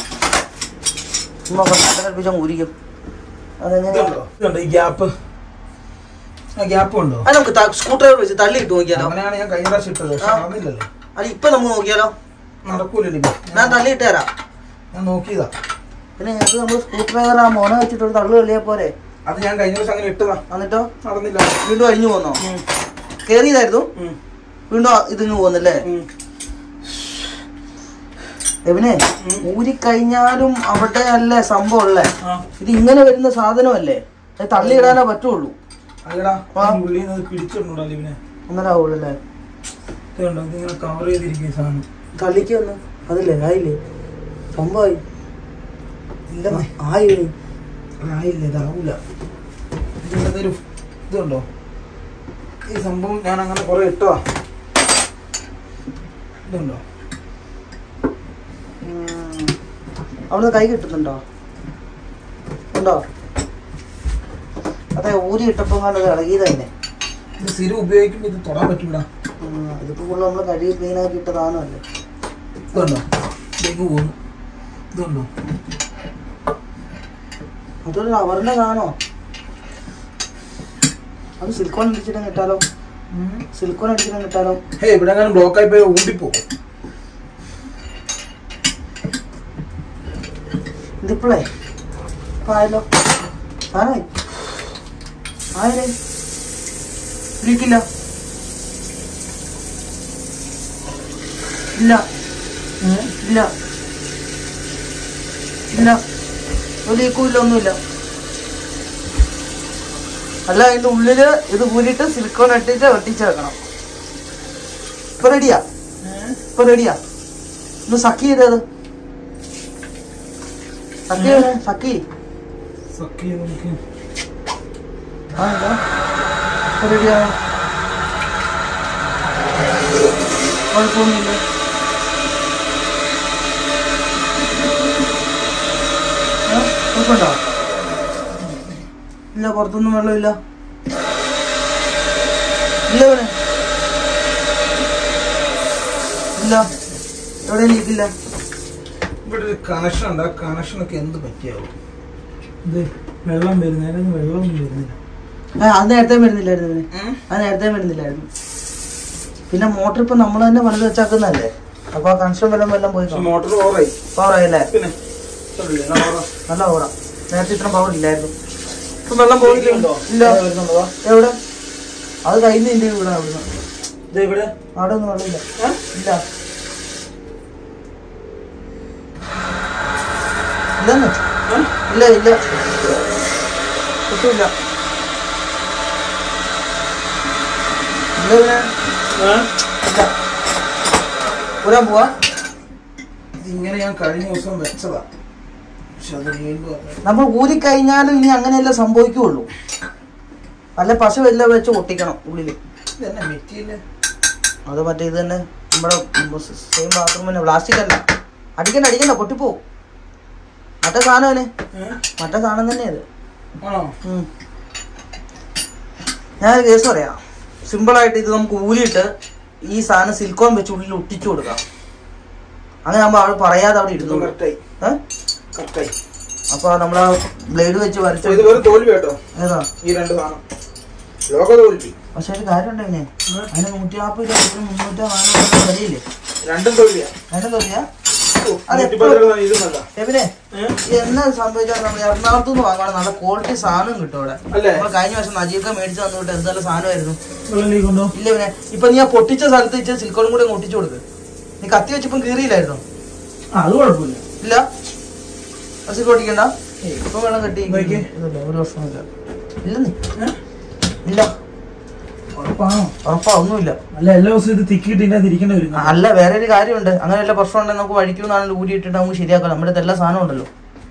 ഊരിക്കും. അതെങ്ങനെ ഈ ഗ്യാപ്പ് ഉണ്ടോ? അത് നമുക്ക് സ്ക്രൂ ഡ്രൈവർ വെച്ച് തള്ളിയിട്ട് നോക്കിയാലോ? അങ്ങനെയാണ് ഞാൻ കഴിഞ്ഞ പ്രാവശ്യം ഇട്ടത്. പക്ഷെ നടന്നില്ലല്ലോ. അത് ഇപ്പൊ നമുക്ക് നോക്കിയാലോ? നടക്കൂലല്ലോ. ഞാൻ തള്ളിയിട്ട് തരാം. ഞാൻ നോക്കിയതാ. പിന്നെ ഞങ്ങൾക്ക് നമ്മൾ സ്ക്രൂ ഡ്രൈവർ ആ മോനെ വെച്ചിട്ട് ഒരു തള്ളു തള്ളിയാ പോരെ? അത് ഞാൻ കഴിഞ്ഞ പ്രാവശ്യം അങ്ങനെ ഇട്ടതാ. എന്നിട്ടോ നടന്നില്ല. വീണ്ടും അഴിഞ്ഞു പോന്നോ? കേറിയതായിരുന്നു വീണ്ടും ഇതിങ്ങ് പോന്നല്ലേ? എവനെ ഊരിക്കഴിഞ്ഞാലും അവിടെ അല്ലേ സംഭവം ഉള്ളേ. ഇത് ഇങ്ങനെ വരുന്ന സാധനമല്ലേ? അത് തള്ളിയിടാനേ പറ്റുള്ളൂ. അങ്ങനെ ആവുള്ളല്ലേ? തള്ളിക്ക് വന്നു അതില്ലേ? ആയില്ലേ? സംഭവമായി ആയി. ആയില്ല, ഇതാവൂല. ഇതിനകത്തൊരു ഇതുണ്ടോ ഈ സംഭവം? ഞാൻ അങ്ങനെ കുറെ ഇട്ടതാ. ഇതുണ്ടോ? അവിടെ കൈ കിട്ടുന്നുണ്ടോ? ഉണ്ടോ? അതെ, ഊരി ഇട്ടപ്പോ കണ്ടത് ഇളകിയതന്നെ. ഇത് സ്ഥിരം ഉപയോഗിക്കുമ്പോൾ ഇത് തൊടാൻ പറ്റൂല. ഇതിപ്പോ ഫുള്ള് നമ്മള് കഴുകി ക്ലീൻ ആക്കി ഇട്ടതാണല്ലേ. ഇതുണ്ടോ? ഇതേക്ക് പോകുന്നു. ഇതുണ്ടോ? അതൊരു റബ്ബറിന്റെ കാണോ? അത് സിലിക്കോൺ അടിച്ചിട്ട് കിട്ടാലോ. സിലിക്കോൺ അടിച്ചിട്ട് കിട്ടാലോ. ഇവിടെ അങ്ങനെ ബ്ലോക്ക് ആയി പോയി ഊണ്ടിപ്പോ. ഇതിപ്പോഴേ ആയല്ലോ. ആരായി ആയില്ലേ? ലീക്കില്ല. ഇല്ല ഇല്ല ഇല്ല, ഒരു ലീക്കും ഇല്ല, ഒന്നുമില്ല. അല്ല, അതിന്റെ ഉള്ളില് ഇത് ഊരിട്ട് സിലിക്കോൺ ഇട്ടിട്ട് ഒട്ടിച്ച് വെക്കണം. ഇപ്പൊ റെഡിയാ, ഇപ്പൊ റെഡിയാ. ഒന്ന് സക്കി ചെയ്തത്. സക്കി റെഡിയാണ്. കുഴപ്പമൊന്നുമില്ല. കുഴപ്പമുണ്ടോ? ഇല്ല, പുറത്തൊന്നും വെള്ളമില്ല. ഇല്ല, ഇവിടെ ഇല്ല, എവിടെ ലീക്കില്ല. ഇവിടെ ഒരു കണക്ഷൻ ഉണ്ട്. ആ കണക്ഷനൊക്കെ എന്ത് പറ്റിയാവും? ഇത് വെള്ളം വരുന്നതിന് വെള്ളമൊന്നും വരുന്നില്ല. അത് നേരത്തെ വരുന്നില്ലായിരുന്നു. അത് നേരത്തെ വരുന്നില്ലായിരുന്നു. പിന്നെ മോട്ടർ ഇപ്പൊ നമ്മൾ തന്നെ പണിത് വെച്ചാക്കുന്നല്ലേ. അപ്പൊ ആ കണക്ഷൻ വെള്ളം പോയി. മോട്ടർ ഓവറായി. പവറായില്ലേ? നല്ല പവറാ. നേരത്തെ ഇത്ര പവർ ഇല്ലായിരുന്നു. ഇപ്പൊ വെള്ളം പോയില്ലോ. ഇല്ല. എവിടെ? അത് കഴിഞ്ഞ ഇവിടെ അവിടുന്ന് അവിടെ ഒന്നും വെള്ളമില്ല. ഇല്ല ഇല്ലെന്ന്. ഇല്ല ഇല്ല, ഒട്ടുമില്ല. ഊരാൻ പോവാ. ഇങ്ങനെ ഞാൻ കഴിഞ്ഞ ദിവസം വെച്ചതാ. പക്ഷെ അത് വീണ്ടും നമ്മൾ ഊരിക്കഴിഞ്ഞാലും ഇനി അങ്ങനെയല്ല സംഭവിക്കുള്ളൂ. അല്ല, പശ എല്ലാം വെച്ച് ഒട്ടിക്കണം ഉള്ളില്. അത് മറ്റേ ഇത് തന്നെ, നമ്മുടെ സെയിം ബാത്റൂം തന്നെ. പ്ലാസ്റ്റിക് അല്ല. അടിക്കണ്ട, പൊട്ടിപ്പോവും. മറ്റേ സാധനം മറ്റേ സാധനം തന്നെ അത്. ഞാനൊരു കേസ് പറയാം. സിമ്പിളായിട്ട് ഇത് നമുക്ക് ഊരിയിട്ട് ഈ സാധനം സിലിക്കോൺ വെച്ച് ഉള്ളിൽ ഒട്ടിച്ചു കൊടുക്കാം. അങ്ങനെ ആകുമ്പോ അവൾ പറയാതെ അവിടെ ഇടുന്നു. അപ്പൊ നമ്മളാ ബ്ലേഡ് വെച്ച് വരച്ചു. ഏതാ ഈ രണ്ട് സാധനം ലോക തോൽവി. പക്ഷെ ഒരു കാര്യം ഉണ്ടെങ്കിൽ അതിന് 140 രൂപ 340 വരില്ലേ? രണ്ടും തോൽവിയാ. എവിടെ എന്നാ സംഭവിച്ചാൽ നമ്മൾ എറണാകുളത്ത് നിന്ന് വാങ്ങണം. നല്ല ക്വാളിറ്റി സാധനം കിട്ടും അവിടെ. നമ്മൾ കഴിഞ്ഞ വർഷം നജീബ് മേടിച്ച് തന്നിട്ട് എന്തായാലും സാധനമായിരുന്നു. ഇല്ല, പിന്നെ ഇപ്പൊ നീ ആ പൊട്ടിച്ച സ്ഥലത്ത് വെച്ച് സിലിക്കോണും കൂടെ ഒട്ടിച്ചു കൊടുക്ക്. നീ കത്തി വെച്ചിപ്പം കീറിയില്ലായിരുന്നു. അത് കുഴപ്പമില്ല. ഇല്ല, സിലിക്കോൺ ഒട്ടിക്കണ്ട. ഇപ്പൊ വെള്ളം കെട്ടി ഒരു വർഷമില്ല. ഇല്ലെന്ന്. ഇല്ല, ഉറപ്പാ, ഒന്നുമില്ല. അല്ല, എല്ലാ ദിവസവും ഇത് തിക്കിട്ടിരിക്കേണ്ടി വരും. അല്ല, വേറെ ഒരു കാര്യമുണ്ട്. അങ്ങനെ വല്ല പ്രശ്നം ഉണ്ടെങ്കിൽ നമുക്ക് വഴിക്കുന്നാണെങ്കിൽ ഊരിയിട്ടിട്ട് നമുക്ക് ശരിയാക്കാം. നമ്മുടെ എല്ലാ സാധനം ഉണ്ടല്ലോ.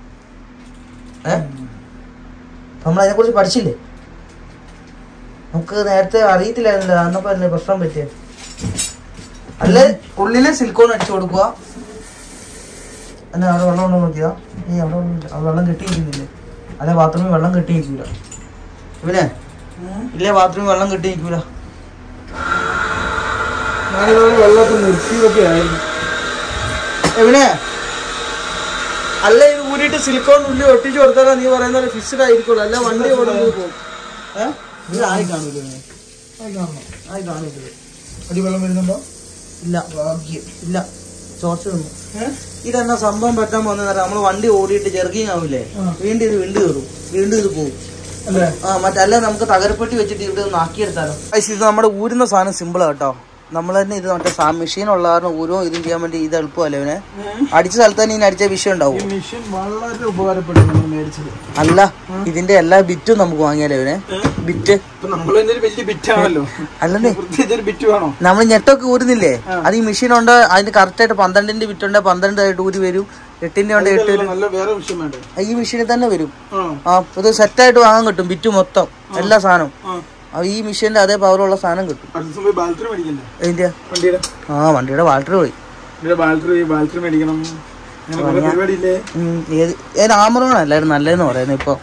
നമ്മൾ അതിനെ കുറിച്ച് പഠിച്ചില്ലേ? നമുക്ക് നേരത്തെ അറിയത്തില്ലായിരുന്നില്ല. അന്നപ്പോ അല്ലേ പ്രശ്നം പറ്റിയ. അല്ലേ, ഉള്ളില് സിലിക്കോൺ അടിച്ചു കൊടുക്കുക. എന്നാ അവിടെ വെള്ളം ഉണ്ടോ നോക്കിയാ? ഈ അവിടെ വെള്ളം കെട്ടിയിരിക്കുന്നില്ലേ? അല്ലെ ബാത്റൂമിൽ വെള്ളം കെട്ടിയിരിക്കൂല. ഇവനെ ഇല്ലേ, ബാത്റൂമിൽ വെള്ളം കെട്ടിയിരിക്കൂല. വെള്ളമൊക്കെ നിർത്തിയൊക്കെ ആയിരുന്നു. എവിടെ? അല്ല, ഇത് ഊരിയിട്ട് സിലിക്കോൺ ഉള്ളി ഒട്ടിച്ചു കൊടുത്താലോ നീ പറയുന്നത് ഫിക്സ്ഡ് ആയിരിക്കുള്ളൂ. അല്ല, വണ്ടി ഓടുന്നത് പോകും. ഇത് ആയി കാണൂല. ആയി കാണൂല. അടിവെള്ളം വരുന്നുണ്ടോ? ഇല്ല, ഇല്ല, ചോർച്ച തന്നു. ഇതെന്നാ സംഭവം പറ്റാൻ പോകുന്ന നമ്മള് വണ്ടി ഓടിയിട്ട് ജെർക്കിങ് ആവില്ലേ, വീണ്ടും ഇത് വിണ്ടു കയറും, വീണ്ടും ഇത് പോകും. മറ്റല്ല, നമുക്ക് തകരപ്പെട്ടി വെച്ചിട്ട് ഇവിടെ ഒന്ന് ആക്കിയെടുത്താലോ. ഇത് നമ്മുടെ ഊരുന്ന സാധനം സിമ്പിളാ കേട്ടോ. നമ്മൾ തന്നെ ഇത് മറ്റേ മെഷീൻ ഉള്ള കാരണം ഓരോ ഇതും ചെയ്യാൻ വേണ്ടി ഇത് എളുപ്പമല്ലേ. ഇവനെ അടിച്ച സ്ഥലത്ത് തന്നെ ഇനി അടിച്ച വിഷയം ഉണ്ടാവും. വളരെ ഉപകാരപ്പെടും. അല്ല, ഇതിന്റെ എല്ലാ ബിറ്റും നമുക്ക് വാങ്ങിയാലോ ഇവനെ. ബിറ്റ് അല്ലേ, നമ്മൾ ഞെട്ടൊക്കെ ഊരുന്നില്ലേ, അത് ഈ മെഷീൻ ഉണ്ട്. അതിന് കറക്റ്റ് ആയിട്ട് 12ന്റെ ബിറ്റുണ്ട്. 12 ആയിട്ട് ഊരി വരും. 8-ന്റെ ഉണ്ട് 8 നല്ല വേറെ വിഷയം വേണ്ടേ? ഈ മെഷീനിൽ തന്നെ വരും. ഇത് സെറ്റായിട്ട് വാങ്ങാൻ കിട്ടും, ബിറ്റ് മൊത്തം എല്ലാ സാധനവും. ഈ മെഷീനിൽ അതേ പവറുള്ള സാധനം കിട്ടും. വണ്ടിയുടെ ബാറ്ററി പോയി. ആമറോണല്ലായിരുന്നു നല്ലതെന്ന് പറയുന്നത് ഇപ്പൊ.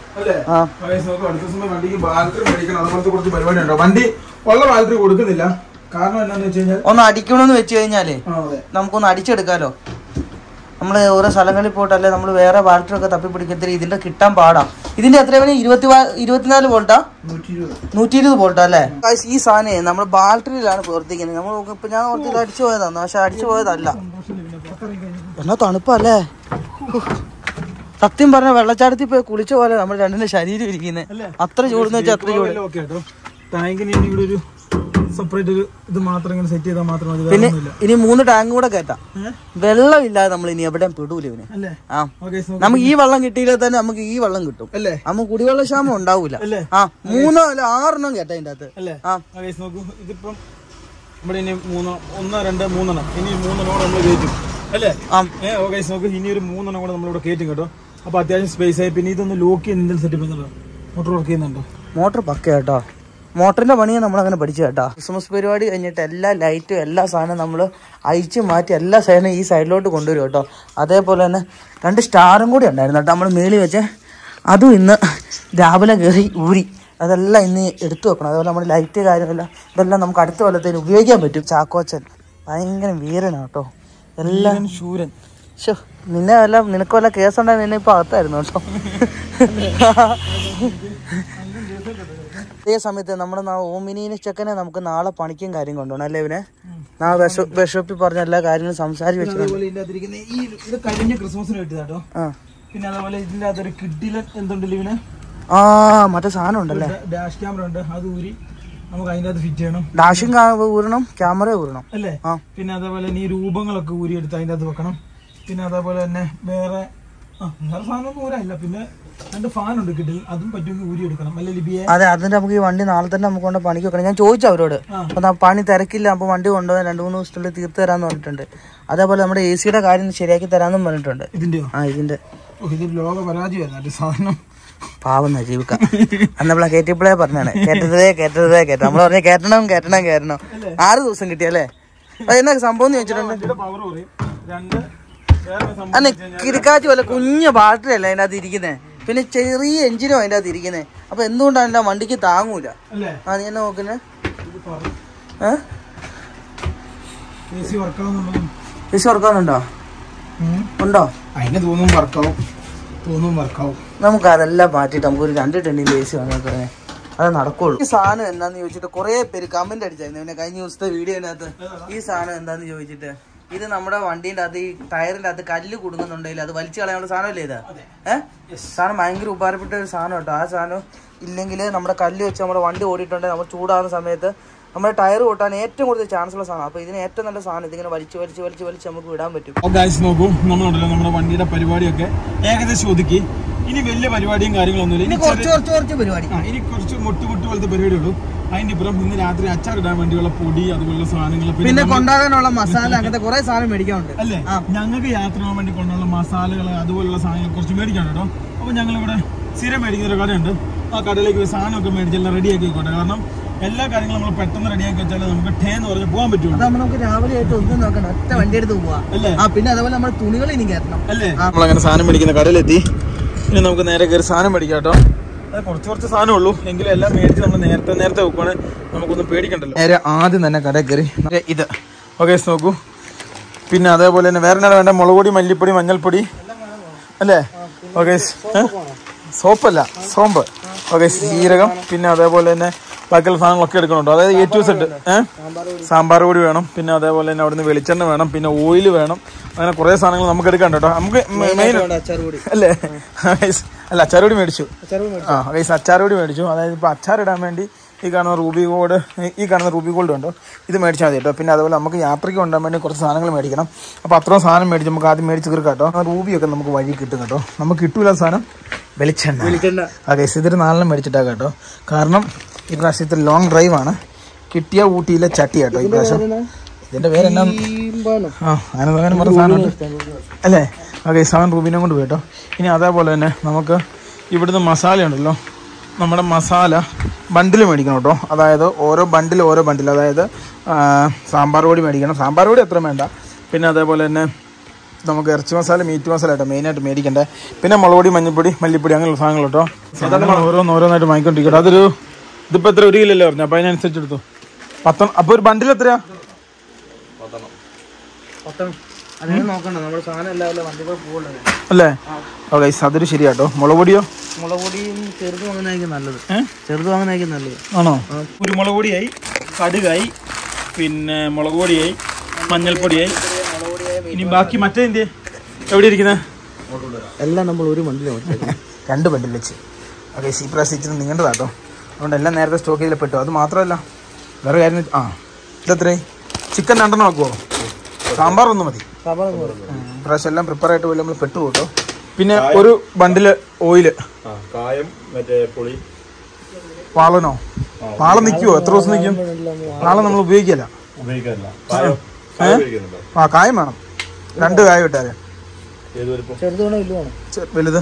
വണ്ടി ഉള്ള ബാറ്ററി കൊടുക്കുന്നില്ല. കാരണം എന്താന്ന് വെച്ച് കഴിഞ്ഞാൽ ഒന്ന് അടിക്കണമെന്ന് വെച്ച് കഴിഞ്ഞാലേ നമുക്കൊന്ന് അടിച്ചെടുക്കാലോ. നമ്മള് ഓരോ സ്ഥലങ്ങളിൽ പോയിട്ടല്ലേ നമ്മള് വേറെ ബാറ്ററി ഒക്കെ തപ്പിപ്പിടിക്കത്തില്ല. ഇതിന്റെ കിട്ടാൻ പാടാ. ഇതിന്റെ എത്ര 24 വോൾട്ടാ 120 വോൾട്ടാ അല്ലേ? ഈ സാധനം നമ്മൾ ബാറ്ററിയിലാണ് പ്രവർത്തിക്കുന്നത്. നമ്മൾ ഇപ്പൊ ഞാൻ ഓർത്ത് അടിച്ചു പോയതാണ്, പക്ഷെ അടിച്ചു പോയതല്ല. എന്നാ തണുപ്പല്ലേ. സത്യം പറഞ്ഞ വെള്ളച്ചാട്ടത്തിൽ പോയി കുളിച്ച പോലെ നമ്മുടെ രണ്ടിന്റെ ശരീരം ഇരിക്കുന്നത്. അത്ര ചൂടെന്ന് വെച്ചാൽ അത്ര ചൂട്. പിന്നെ ഇനി 3 ടാങ്ക് കൂടെ കയറ്റാം. വെള്ളം ഇല്ലാതെ നമ്മൾ ഇനി എവിടെയും പെടൂല ഇവന്. നമുക്ക് ഈ വെള്ളം കിട്ടിയില്ല തന്നെ നമുക്ക് ഈ വെള്ളം കിട്ടും. നമുക്ക് കുടിവെള്ള ക്ഷാമം ഉണ്ടാവൂല. 3 അല്ല 6 കയറ്റാം അതിന്റെ അകത്ത്. ഇതിപ്പം ഇവിടെ ഇനി 1, 2, 3 ഇനി 3 നമ്മൾ കയറ്റും അല്ലേ? നോക്ക് ഇനി ഒരു 3 കൂടെ നമ്മളിവിടെ കയറ്റും കേട്ടോ. അപ്പൊ അത്യാവശ്യം സ്പേസ് ആയി. പിന്നെ ഇതൊന്ന് ലോക്ക് ചെയ്യുന്ന എന്തെങ്കിലും സെറ്റപ്പ് ചെയ്യുന്നുണ്ടോ? മോട്ടോർ വർക്ക് ചെയ്യുന്നുണ്ടോ? മോട്ടോർ പക്ക കേട്ടോ. മോട്ടറിന്റെ പണിയെ നമ്മളങ്ങനെ പഠിച്ചു കേട്ടോ. ക്രിസ്മസ് പരിപാടി കഴിഞ്ഞിട്ട് എല്ലാ ലൈറ്റും എല്ലാ സാധനവും നമ്മൾ അയച്ചു മാറ്റി എല്ലാ സാധനവും ഈ സൈഡിലോട്ട് കൊണ്ടുവരും കേട്ടോ. അതേപോലെ തന്നെ 2 സ്റ്റാറും കൂടി ഉണ്ടായിരുന്നു കേട്ടോ നമ്മൾ മേളിൽ വെച്ച്. അതും ഇന്ന് രാവിലെ കയറി ഊരി അതെല്ലാം ഇന്ന് എടുത്തു വെക്കണം. അതുപോലെ നമ്മുടെ ലൈറ്റ് കാര്യമില്ല ഇതെല്ലാം നമുക്ക് അടുത്ത കൊല്ലത്തേന് ഉപയോഗിക്കാൻ പറ്റും. ചാക്കോച്ചൻ ഭയങ്കര വീരനാണ് കേട്ടോ. എല്ലാം ശൂരൻ. നിനക്ക് വല്ല കേസുണ്ടായി നിന്നെ ഇപ്പൊ അകത്തായിരുന്നു കേട്ടോ. അതേ സമയത്ത് നമ്മുടെ ഓമിനീനെ ചെക്കനെ നമുക്ക് നാളെ പണിക്കും കാര്യം കൊണ്ടുപോകണം അല്ലേ? ഇവനെ നാളെ ബിഷപ്പിൽ പറഞ്ഞ എല്ലാ കാര്യങ്ങളും സംസാരിച്ച് വെച്ചിട്ടുണ്ട്. കഴിഞ്ഞ ക്രിസ്മസിന് കിട്ടിയതാട്ടോ. പിന്നെ അതേപോലെ ഇതിന്റെ അകത്തൊരു കിഡിലൻ എന്തുണ്ടല്ലോ ഇവന്. മറ്റേ സാധനം ഉണ്ടല്ലേ, ഡാഷ് ക്യാമറ ഉണ്ട്. അത് ഊരി നമുക്ക് അതിന്റെ അകത്ത് ഫിറ്റ് ചെയ്യണം. ഡാഷും ഊരണം, ക്യാമറ ഊരണം അല്ലേ? പിന്നെ അതേപോലെ ഈ രൂപങ്ങളൊക്കെ ഊരി എടുത്ത് അതിന്റെ അകത്ത് വെക്കണം. പിന്നെ അതേപോലെ തന്നെ വേറെ സാധനമൊന്നും ഊരല്ല. പിന്നെ 2 ഫാനുണ്ട് കിട്ടിൽ, അതും പറ്റുമെങ്കിൽ ഊരി എടുക്കണം അല്ലെ ലിബിയെ? അതെ, അതിന്റെ നമുക്ക് ഈ വണ്ടി നാളെ തന്നെ നമുക്ക് കൊണ്ട് പണിക്ക് വെക്കണം. ഞാൻ ചോദിച്ചു അവരോട്. അപ്പൊ പണി തിരക്കില്ല, അപ്പൊ വണ്ടി കൊണ്ടുപോകാൻ 2-3 ദിവസത്തിനുള്ളിൽ തീർത്ത് തരാന്ന് പറഞ്ഞിട്ടുണ്ട്. അതേപോലെ നമ്മുടെ AC-യുടെ കാര്യം ശരിയാക്കി തരാന്നും പറഞ്ഞിട്ടുണ്ട്. ഇതിന്റെ ലോക പരാജയമായിരുന്നു സാധനം. പാവം ജീവിക്ക അന്നപ്പോളെ കയറ്റിയപ്പോഴേ പറഞ്ഞാണ് കേട്ടരുതേ. നമ്മൾ പറഞ്ഞ കേട്ടണം 6 ദിവസം കിട്ടിയല്ലേ? എന്നാ സംഭവം ചോദിച്ചിട്ടുണ്ട്. അന്നെ കിടക്കാച്ചി പോലെ കുഞ്ഞു ബാറ്ററി അല്ല അതിൻ്റെ അകത്ത് ഇരിക്കുന്നേ. പിന്നെ ചെറിയ എഞ്ചിനും അതിൻ്റെ അകത്ത് ഇരിക്കുന്നേ. അപ്പൊ എന്തുകൊണ്ടാണ് എൻ്റെ വണ്ടിക്ക് താങ്ങൂല? നീ എന്നെ നോക്കുന്നേ. AC വർക്കാവുന്നുണ്ടോ? ഉണ്ടോ? അതിന് തോന്നും വർക്കാവും. നമുക്ക് അതെല്ലാം മാറ്റിട്ട് നമുക്കൊരു 2 ടെന്നിന്റെ AC വാങ്ങാൻ തുടങ്ങി. അത് നടക്കുള്ളൂ. ഈ സാധനം എന്താന്ന് ചോദിച്ചിട്ട് കുറെ പേര് കമന്റ് അടിച്ചായിരുന്നു പിന്നെ കഴിഞ്ഞ ദിവസത്തെ വീഡിയോനകത്ത്. ഈ സാധനം എന്താന്ന് ചോദിച്ചിട്ട്, ഇത് നമ്മുടെ വണ്ടീന്റെ അകത്ത് ഈ ടയറിന്റെ അകത്ത് കല്ല് കുടുങ്ങുന്നുണ്ടെങ്കിൽ അത് വലിച്ചു കളയാനുള്ള സാധനമല്ലേ ഇത്? സാധനം ഭയങ്കര ഉപകാരപ്പെട്ട ഒരു സാധനം കേട്ടോ. ആ സാധനം ഇല്ലെങ്കിൽ നമ്മുടെ കല്ല് വെച്ച് നമ്മുടെ വണ്ടി ഓടിയിട്ടുണ്ടെങ്കിൽ നമ്മൾ ചൂടാകുന്ന സമയത്ത് നമ്മുടെ ടയർ ഓട്ടാൻ ഏറ്റവും കൂടുതൽ ചാൻസ് ഉള്ള സാധനം. അപ്പൊ ഇതിന് ഏറ്റവും നല്ല സാധനം ഇതിങ്ങനെ വലിച്ച് നമുക്ക് വിടാൻ പറ്റും. നോക്കൂ, നമ്മളുണ്ടല്ലോ നമ്മുടെ വണ്ടിയുടെ പരിപാടിയൊക്കെ ഏകദേശം ഒതുക്കി. ഇനി വലിയ പരിപാടിയും കാര്യങ്ങളൊന്നുമില്ല. ഇനി കുറച്ച് പരിപാടി, ഇനി കുറച്ച് മുട്ട് പോലത്തെ പരിപാടി ഉള്ളൂ. അതിന്റെ ഇപ്പുറം ഇന്ന് രാത്രി അച്ചാറിടാൻ വേണ്ടിയുള്ള പൊടി അതുപോലുള്ള സാധനങ്ങൾ, പിന്നെ കൊണ്ടുപോകാനുള്ള മസാല, അങ്ങനത്തെ കുറെ സാധനം മേടിക്കാനുണ്ട് അല്ലേ? ഞങ്ങൾക്ക് യാത്ര പോകാൻ വേണ്ടി കൊണ്ടുള്ള മസാലകൾ അതുപോലുള്ള സാധനങ്ങൾ കുറച്ച് മേടിക്കാണ് കേട്ടോ. അപ്പൊ ഞങ്ങളിവിടെ സ്ഥിരം മേടിക്കുന്ന ഒരു കടയുണ്ട്. ആ കടയിലേക്ക് സാധനമൊക്കെ മേടിച്ചെല്ലാം റെഡിയാക്കി ആയിക്കോട്ടെ. കാരണം എല്ലാ കാര്യങ്ങളും നമ്മൾ പെട്ടെന്ന് റെഡിയാക്കി വെച്ചാൽ നമുക്ക് ടേ എന്ന് പറഞ്ഞാൽ പോകാൻ പറ്റും. നമുക്ക് രാവിലെ ആയിട്ട് ഒന്നും നോക്കണം, ഒറ്റ വണ്ടി എടുത്ത് പോവാ അല്ലേ? പിന്നെ അതേപോലെ നമ്മുടെ തുണികൾ ഇനി കയറ്റണം അല്ലേ? നമ്മളങ്ങനെ സാധനം മേടിക്കുന്ന കടയിലെത്തി. ഇനി നമുക്ക് നേരെ കയറി സാധനം മേടിക്കാം കേട്ടോ. അത് കുറച്ച് സാധനം ഉള്ളൂ, എങ്കിലും എല്ലാം മേടിച്ച് നമ്മൾ നേരത്തെ വെക്കുവാണെങ്കിൽ നമുക്കൊന്നും പേടിക്കണ്ടല്ലോ. നേരെ ആദ്യം തന്നെ കടയിൽ കയറി ഇത് ഓക്കെ നോക്കൂ. പിന്നെ അതേപോലെ തന്നെ വേറെ എന്നാ വേണ്ട? മുളക് പൊടി, മല്ലിപ്പൊടി, മഞ്ഞൾപ്പൊടി അല്ലേ? ഓക്കെ, സോപ്പല്ല സോമ്പ്. ഓക്കെ, ജീരകം, പിന്നെ അതേപോലെ തന്നെ ബാക്കിയുള്ള സാധനങ്ങളൊക്കെ എടുക്കണുണ്ടോ? അതായത് A to Z. സാമ്പാർ പൊടി വേണം, പിന്നെ അതേപോലെ തന്നെ അവിടുന്ന് വെളിച്ചെണ്ണ വേണം, പിന്നെ ഓയിൽ വേണം. അങ്ങനെ കുറെ സാധനങ്ങൾ നമുക്ക് എടുക്കാൻ കേട്ടോ. നമുക്ക് മെയിൻ അല്ലേ? അല്ല, അച്ചാറുപൊടി മേടിച്ചു. അച്ചാറുപൊടി മേടിച്ചു. അതായത് ഇപ്പൊ അച്ചാറിടാൻ വേണ്ടി ഈ കാണുന്ന റൂബി ഗോൾഡ് ഉണ്ടോ, ഇത് മേടിച്ചാൽ മതി കേട്ടോ. പിന്നെ അതുപോലെ നമുക്ക് യാത്രയ്ക്ക് കൊണ്ടുപോകാൻ വേണ്ടി കുറച്ച് സാധനങ്ങൾ മേടിക്കണം. അപ്പോൾ അത്രയും സാധനം മേടിച്ച് നമുക്ക് ആദ്യം മേടിച്ച് തീർക്കാം കേട്ടോ. റൂബിയൊക്കെ നമുക്ക് വഴി കിട്ടും കേട്ടോ. നമുക്ക് കിട്ടൂല സാധനം വെളിച്ചെണ്ണ. ഓക്കെ, ഇതിൽ 4 മേടിച്ചിട്ടാ കേട്ടോ. കാരണം ഈ പ്രാവശ്യം ഇത്ര ലോങ് ഡ്രൈവ് ആണ്. കിട്ടിയ ഊട്ടിയിലെ ചട്ടി കേട്ടോ ഈ പ്രാവശ്യം. ഇതിന്റെ പേരെന്നാ? അങ്ങനെ പറഞ്ഞ സാധനം അല്ലേ? ഓക്കെ 7 റൂബിനെ കൊണ്ട് പോയിട്ടോ. ഇനി അതേപോലെ തന്നെ നമുക്ക് ഇവിടുന്ന് മസാല ഉണ്ടല്ലോ, നമ്മുടെ മസാല ബണ്ടിൽ മേടിക്കണം കേട്ടോ. അതായത് ഓരോ ബണ്ടിൽ അതായത് സാമ്പാർ പൊടി മേടിക്കണം. സാമ്പാർ പൊടി അത്ര വേണ്ട. പിന്നെ അതേപോലെ തന്നെ നമുക്ക് ഇറച്ചി മസാല, മീറ്റ് മസാല കേട്ടോ മെയിനായിട്ട് മേടിക്കണ്ടേ. പിന്നെ മുളക് പൊടി, മഞ്ഞൾപ്പൊടി, മല്ലിപ്പൊടി അങ്ങനെയുള്ള സാധനങ്ങൾ കേട്ടോ. സാധനങ്ങൾ ഓരോന്നായിട്ട് വാങ്ങിക്കൊണ്ടിരിക്കട്ടോ. അതൊരു ഇതിപ്പോൾ എത്ര 1 കിലോ പറഞ്ഞു, അപ്പോൾ അതിനനുസരിച്ച് എടുത്തു 10. അപ്പോൾ ഒരു ബണ്ടിൽ എത്രയാ? 10. അതെ നോക്കണ്ട, നമ്മുടെ സാധനം എല്ലാവരും വണ്ടികൾ പോകുന്നത് അല്ലേ? ഓക്കെ അതൊരു ശരിയാട്ടോ. മുളക് പൊടിയോ? മുളക് പൊടിയും ചെറുത് വാങ്ങുന്നതായിരിക്കും നല്ലത്. ചെറുത് വാങ്ങുന്നതായിരിക്കും നല്ലത്. ആണോ? കുരുമുളക് പൊടിയായി, കടുകായി, പിന്നെ മുളക് പൊടിയായി, മഞ്ഞൾപ്പൊടിയായി. ഇനി ബാക്കി മറ്റേ ഇന്ത്യ എവിടെ ഇരിക്കുന്നത്? എല്ലാം നമ്മൾ ഒരു ബണ്ടിൽ 2 ബണ്ടിൽ വെച്ച്. ഓക്കെ ഈ പ്രാവശ്യം ഇച്ചിരി നീണ്ടതാട്ടോ. അതുകൊണ്ട് എല്ലാം നേരത്തെ സ്റ്റോക്ക് ചെയ്തിൽ പെട്ടു. അത് മാത്രമല്ല വേറെ കാര്യം, ഇതെത്രയും ചിക്കൻ 2 ആക്കുമോ? സാമ്പാർ 1 മതി. പ്രാവശ്യം എല്ലാം പ്രിപ്പയർ ആയിട്ട് പോയി നമ്മൾ പെട്ടു കേട്ടോ. പിന്നെ ഒരു ബണ്ടില് ഓയില്, പാളനോ? പാളം നിൽക്കുവോ? എത്ര ദിവസം നിൽക്കും? പാളം നമ്മൾ ഉപയോഗിക്കല്ല. കായം വേണം. 2 കായം ഇട്ടാല് വലുത്.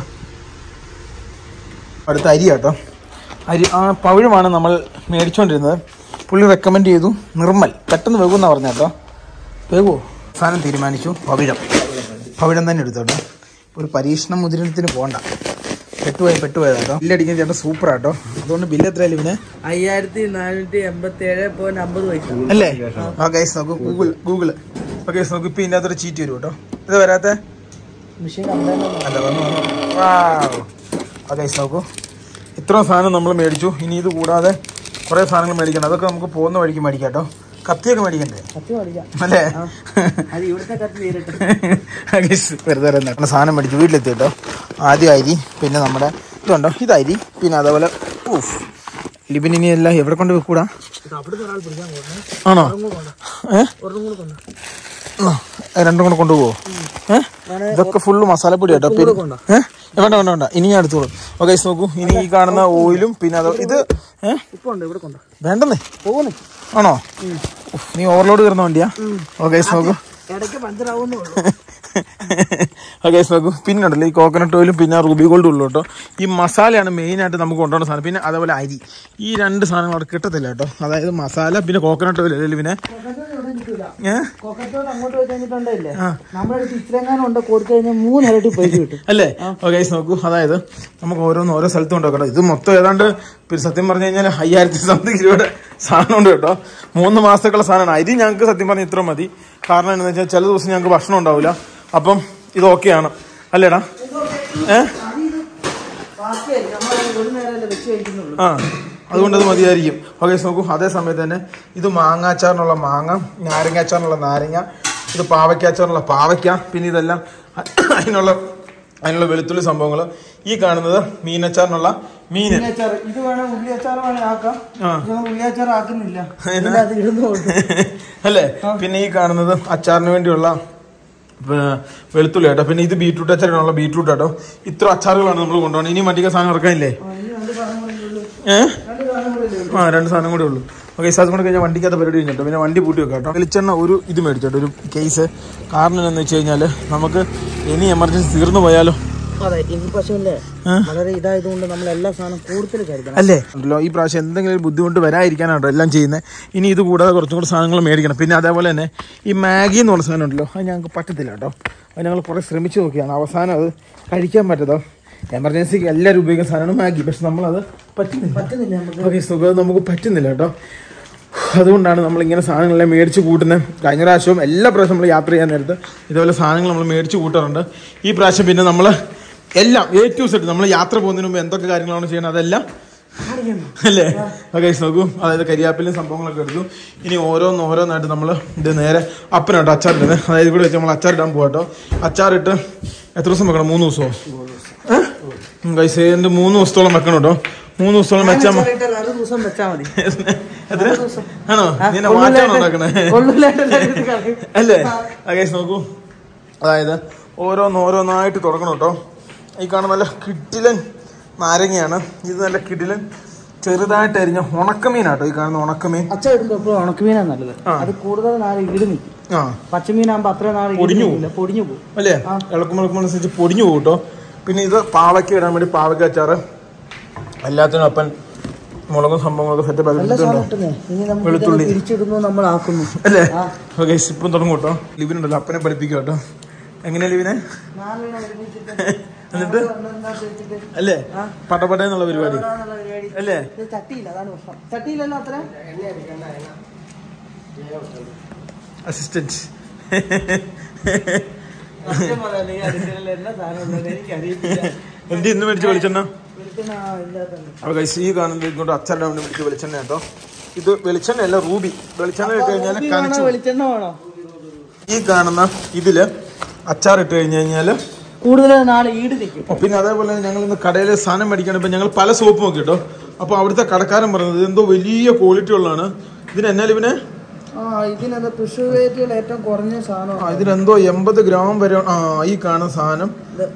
അടുത്ത അരി കേട്ടോ. അരി പവിഴമാണ് നമ്മൾ മേടിച്ചുകൊണ്ടിരുന്നത്. പുള്ളി റെക്കമെൻഡ് ചെയ്തു നിർമ്മൽ, പെട്ടെന്ന് വേകുമെന്നാണ് പറഞ്ഞ കേട്ടോ. വേകുമോ? സാധനം തീരുമാനിച്ചു. പവിഴം തന്നെ എടുത്തോട്ടോ. ഒരു പരീക്ഷണ മുദ്രണത്തിന് പോകണ്ട. പെട്ടുപോയത് കേട്ടോ. ബില്ലടിക്കുന്ന ചേട്ടൻ സൂപ്പർ ആട്ടോ. അതുകൊണ്ട് ബില്ല് എത്രയായാലും ഇവന് 5487.50 അല്ലേ? ഓക്കെ നോക്കൂ, ഗൂഗിള്. ഓക്കെ നോക്കൂ, ഇപ്പം ഇതിൻ്റെ അകത്തൊരു ചീറ്റ് വരും കേട്ടോ. ഇത് വരാത്ത അല്ല വന്നു. ഓക്കെ നോക്കൂ, ഇത്രയും സാധനം നമ്മൾ മേടിച്ചു. ഇനി ഇത് കൂടാതെ കുറേ സാധനങ്ങൾ മേടിക്കണം. അതൊക്കെ നമുക്ക് പോകുന്ന വഴിക്ക് മേടിക്കാം കേട്ടോ. കത്തിയൊക്കെ മേടിക്കണ്ടേ അല്ലേ? വെറുതെ സാധനം മേടിച്ചു വീട്ടിലെത്തി കേട്ടോ. ആദ്യം അരി, പിന്നെ നമ്മുടെ ഇതുണ്ടോ ഇത് അരി, പിന്നെ അതേപോലെ ലിബിൻ ഇനി എല്ലാം എവിടെ കൊണ്ട് വെക്കൂടാ? ആണോ? 2 കൂടെ കൊണ്ടുപോകോ? ഇതൊക്കെ ഫുള്ള് മസാലപ്പൊടി കേട്ടോ. വേണ്ട ഇനി ഞാൻ എടുത്തോളൂ. ഓക്കെ നോക്കൂ, ഇനി ഈ കാണുന്ന ഓയിലും പിന്നെ അതോ ഇത് വേണ്ടെന്നേ ആണോ? നീ ഓവർലോഡ് കയറുന്ന വണ്ടിയാ? ഓക്കെ നോക്കൂ. ഓക്കെ നോക്കൂ, പിന്നെ ഉണ്ടല്ലോ ഈ കോക്കനട്ട് ഓയിലും പിന്നെ റൂബി ഗോൾഡും ഉള്ളു കേട്ടോ. ഈ മസാലയാണ് മെയിനായിട്ട് നമുക്ക് കൊണ്ടുപോകുന്ന സാധനം. പിന്നെ അതേപോലെ അരി, ഈ 2 സാധനങ്ങൾ അവിടെ കിട്ടത്തില്ല കേട്ടോ. അതായത് മസാല പിന്നെ കോക്കനട്ട് ഓയിൽ അല്ലേ പിന്നെ അല്ലേ? ഓക്കെ നോക്കൂ, അതായത് നമുക്ക് ഓരോ സ്ഥലത്തും ഉണ്ടോ കേട്ടോ. ഇത് മൊത്തം ഏതാണ്ട് സത്യം പറഞ്ഞു കഴിഞ്ഞാൽ 5000 സംതിങ് രൂപയുടെ സാധനം ഉണ്ട് കേട്ടോ. 3 മാസത്തേക്കുള്ള സാധനമാണ്. അരി ഞങ്ങൾക്ക് സത്യം പറഞ്ഞാൽ ഇത്ര മതി. കാരണം എന്താണെന്ന് വെച്ചാൽ ചില ദിവസം ഞങ്ങൾക്ക് ഭക്ഷണം ഉണ്ടാവില്ല. അപ്പം ഇത് ഓക്കെയാണ് അല്ലേടാ? അതുകൊണ്ട് അത് മതിയായിരിക്കും. ഓക്കെ നോക്കൂ, അതേ സമയത്ത് തന്നെ ഇത് മാങ്ങാച്ചാറിനുള്ള മാങ്ങ, നാരങ്ങാച്ചാറിനുള്ള നാരങ്ങ, ഇത് പാവയ്ക്കാച്ചാറിനുള്ള പാവയ്ക്ക, പിന്നെ ഇതെല്ലാം അതിനുള്ള വെളുത്തുള്ളി സംഭവങ്ങൾ. ഈ കാണുന്നത് മീനച്ചാറിനുള്ള മീന്. ഇത് വേണം ഉള്ളിയച്ചാർ ആക്കാം. ഉള്ളിയച്ചാർ ആക്കുന്നില്ല അല്ലേ? പിന്നെ ഈ കാണുന്നത് അച്ചാറിന് വേണ്ടിയുള്ള വെളുത്തുള്ളി കേട്ടോ. പിന്നെ ഇത് ബീട്രൂട്ട് അച്ചാറിനുള്ള ബീട്രൂട്ട് കേട്ടോ. ഇത്ര അച്ചാറുകളാണ് നമ്മൾ കൊണ്ടുപോകണം. ഇനി മറ്റേ സാധനം ഇറക്കാനില്ലേ? 2 സാധനം കൂടെ ഉള്ളൂ. ഓക്കെ സാധനം കൂടെ കഴിഞ്ഞാൽ വണ്ടിക്കകത്ത് പരിപാടി കഴിഞ്ഞിട്ടോ. പിന്നെ വണ്ടി പൂട്ടി വെക്കാം കേട്ടോ. വെളിച്ചെണ്ണ ഒരു ഇത് മേടിച്ചോട്ടോ, ഒരു കേസ്. കാരണം എന്താണെന്ന് വെച്ച് കഴിഞ്ഞാൽ നമുക്ക് ഇനി എമർജൻസി തീർന്നു പോയാലോ. വളരെ ഇതായതുകൊണ്ട് നമ്മൾ എല്ലാ സാധനം കൂടുതൽ കരുതണം അല്ലേ? ഈ പ്രാവശ്യം എന്തെങ്കിലും ബുദ്ധിമുട്ട് വരാതിരിക്കാനാണോ എല്ലാം ചെയ്യുന്നത്. ഇനി ഇത് കൂടാതെ കുറച്ചും കൂടെ സാധനങ്ങൾ മേടിക്കണം. പിന്നെ അതേപോലെ തന്നെ ഈ മാഗി എന്ന് പറഞ്ഞ സാധനം ഉണ്ടല്ലോ, അത് ഞങ്ങൾക്ക് പറ്റത്തില്ല കേട്ടോ. അത് ഞങ്ങൾ കുറേ ശ്രമിച്ചു നോക്കിയാണ്. അവസാനം അത് കഴിക്കാൻ പറ്റത്തോ. എമർജൻസിക്ക് എല്ലാവരും ഉപയോഗിക്കുന്ന സാധനമാണ് മാഗി. പക്ഷെ നമ്മളത് പറ്റുന്നില്ല. ഓക്കെ സുഖം നമുക്ക് പറ്റുന്നില്ല കേട്ടോ. അതുകൊണ്ടാണ് നമ്മളിങ്ങനെ സാധനങ്ങളെല്ലാം മേടിച്ച് കൂട്ടുന്നത്. കഴിഞ്ഞ പ്രാവശ്യവും എല്ലാ പ്രാവശ്യം നമ്മൾ യാത്ര ചെയ്യാൻ നേരത്ത് ഇതുപോലെ സാധനങ്ങൾ നമ്മൾ മേടിച്ച് കൂട്ടാറുണ്ട്. ഈ പ്രാവശ്യം പിന്നെ നമ്മൾ എല്ലാം A to Z നമ്മൾ യാത്ര പോകുന്നതിന് മുമ്പ് എന്തൊക്കെ കാര്യങ്ങളാണ് ചെയ്യുന്നത് അതെല്ലാം അല്ലേ? ഓക്കെ നോക്കൂ, അതായത് കരിയാപ്പിലും സംഭവങ്ങളൊക്കെ എടുത്തു. ഇനി ഓരോന്നായിട്ട് നമ്മൾ ഇത് നേരെ അപ്പനാട്ടോ അച്ചാറിടുന്നത്. അതായത് ഇവിടെ വെച്ച് നമ്മൾ അച്ചാറിടാൻ പോകാട്ടോ. അച്ചാറിട്ട് എത്ര ദിവസം വെക്കണം? 3 ദിവസമോ? ഗൈസ് എൻ്റെ 3 ദിവസത്തോളം വെക്കണം കേട്ടോ. 3 ദിവസത്തോളം വെച്ചാൽ മതി. ആണോ? നീ മാറ്റാണോ ഉണ്ടാക്കണേ അല്ലേ? ഗൈസ് നോക്കൂ, അതായത് ഓരോന്നായിട്ട് തുടങ്ങണം കേട്ടോ. ഈ കാണുന്ന നല്ല കിടിലൻ നാരങ്ങയാണ്. ഇത് നല്ല കിടിലൻ ചെറുതായിട്ട് അരിഞ്ഞ ഉണക്കമീനാട്ടോ ഈ കാണുന്ന ഉണക്കമീൻ. അച്ഛ ഇടുമ്പോ എപ്പോഴും ഉണക്കമീനാണ് നല്ലത്. അത് കൂടുതൽ നാളെ ഈട് നിൽക്കും. പച്ചമീനാകുമ്പോ അത്ര നാളെ പൊടിഞ്ഞു പോകും അല്ലേ? ഇളക്കുമ്പോഴനുസരിച്ച് പൊടിഞ്ഞു പോകും കേട്ടോ. പിന്നെ ഇത് പാവയ്ക്ക് ഇടാൻ വേണ്ടി പാവയ്ക്ക അച്ചാറ്, എല്ലാത്തിനും അപ്പൻ മുളകും സംഭവങ്ങളൊക്കെ സെറ്റപ്പ് വെളുത്തുള്ളി നമ്മൾ ആക്കുന്നു അല്ലേ? ഓക്കെ, ഇപ്പം തുടങ്ങും കേട്ടോ. ലിവിനുണ്ടല്ലോ അപ്പനെ പഠിപ്പിക്കുക കേട്ടോ. എങ്ങനെയാ ലിവിനെ? എന്നിട്ട് അല്ലേ പടപടന്നുള്ള പരിപാടി അല്ലേ? അസിസ്റ്റന്റ് എന്ത് ഇന്ന് മേടിച്ച് വെളിച്ചെണ്ണ? അപ്പൊ ഈ കാണുന്നത് ഇങ്ങോട്ട് അച്ചാറിടാൻ വേണ്ടി മേടിച്ച് വെളിച്ചെണ്ണ കേട്ടോ. ഇത് വെളിച്ചെണ്ണ അല്ല, റൂബി. വെളിച്ചെണ്ണ ഇട്ട് കഴിഞ്ഞാൽ ഈ കാണുന്ന ഇതില് അച്ചാർ ഇട്ട് കഴിഞ്ഞു കഴിഞ്ഞാല് കൂടുതൽ നാളെ ഈട് നിൽക്കും. പിന്നെ അതേപോലെ ഞങ്ങൾ ഇന്ന് കടയിൽ സാധനം മേടിക്കണം. ഇപ്പൊ ഞങ്ങൾ പല സോപ്പ് നോക്കി കേട്ടോ. അപ്പൊ അവിടുത്തെ കടക്കാരൻ പറഞ്ഞത് എന്തോ വലിയ ക്വാളിറ്റി ഉള്ളതാണ്. ഇതിനെന്നാലും ഇവനെ ഏറ്റവും കുറഞ്ഞ സാധനം ഇതിനെന്തോ 80 ഗ്രാം വരെ. ഈ കാണുന്ന സാധനം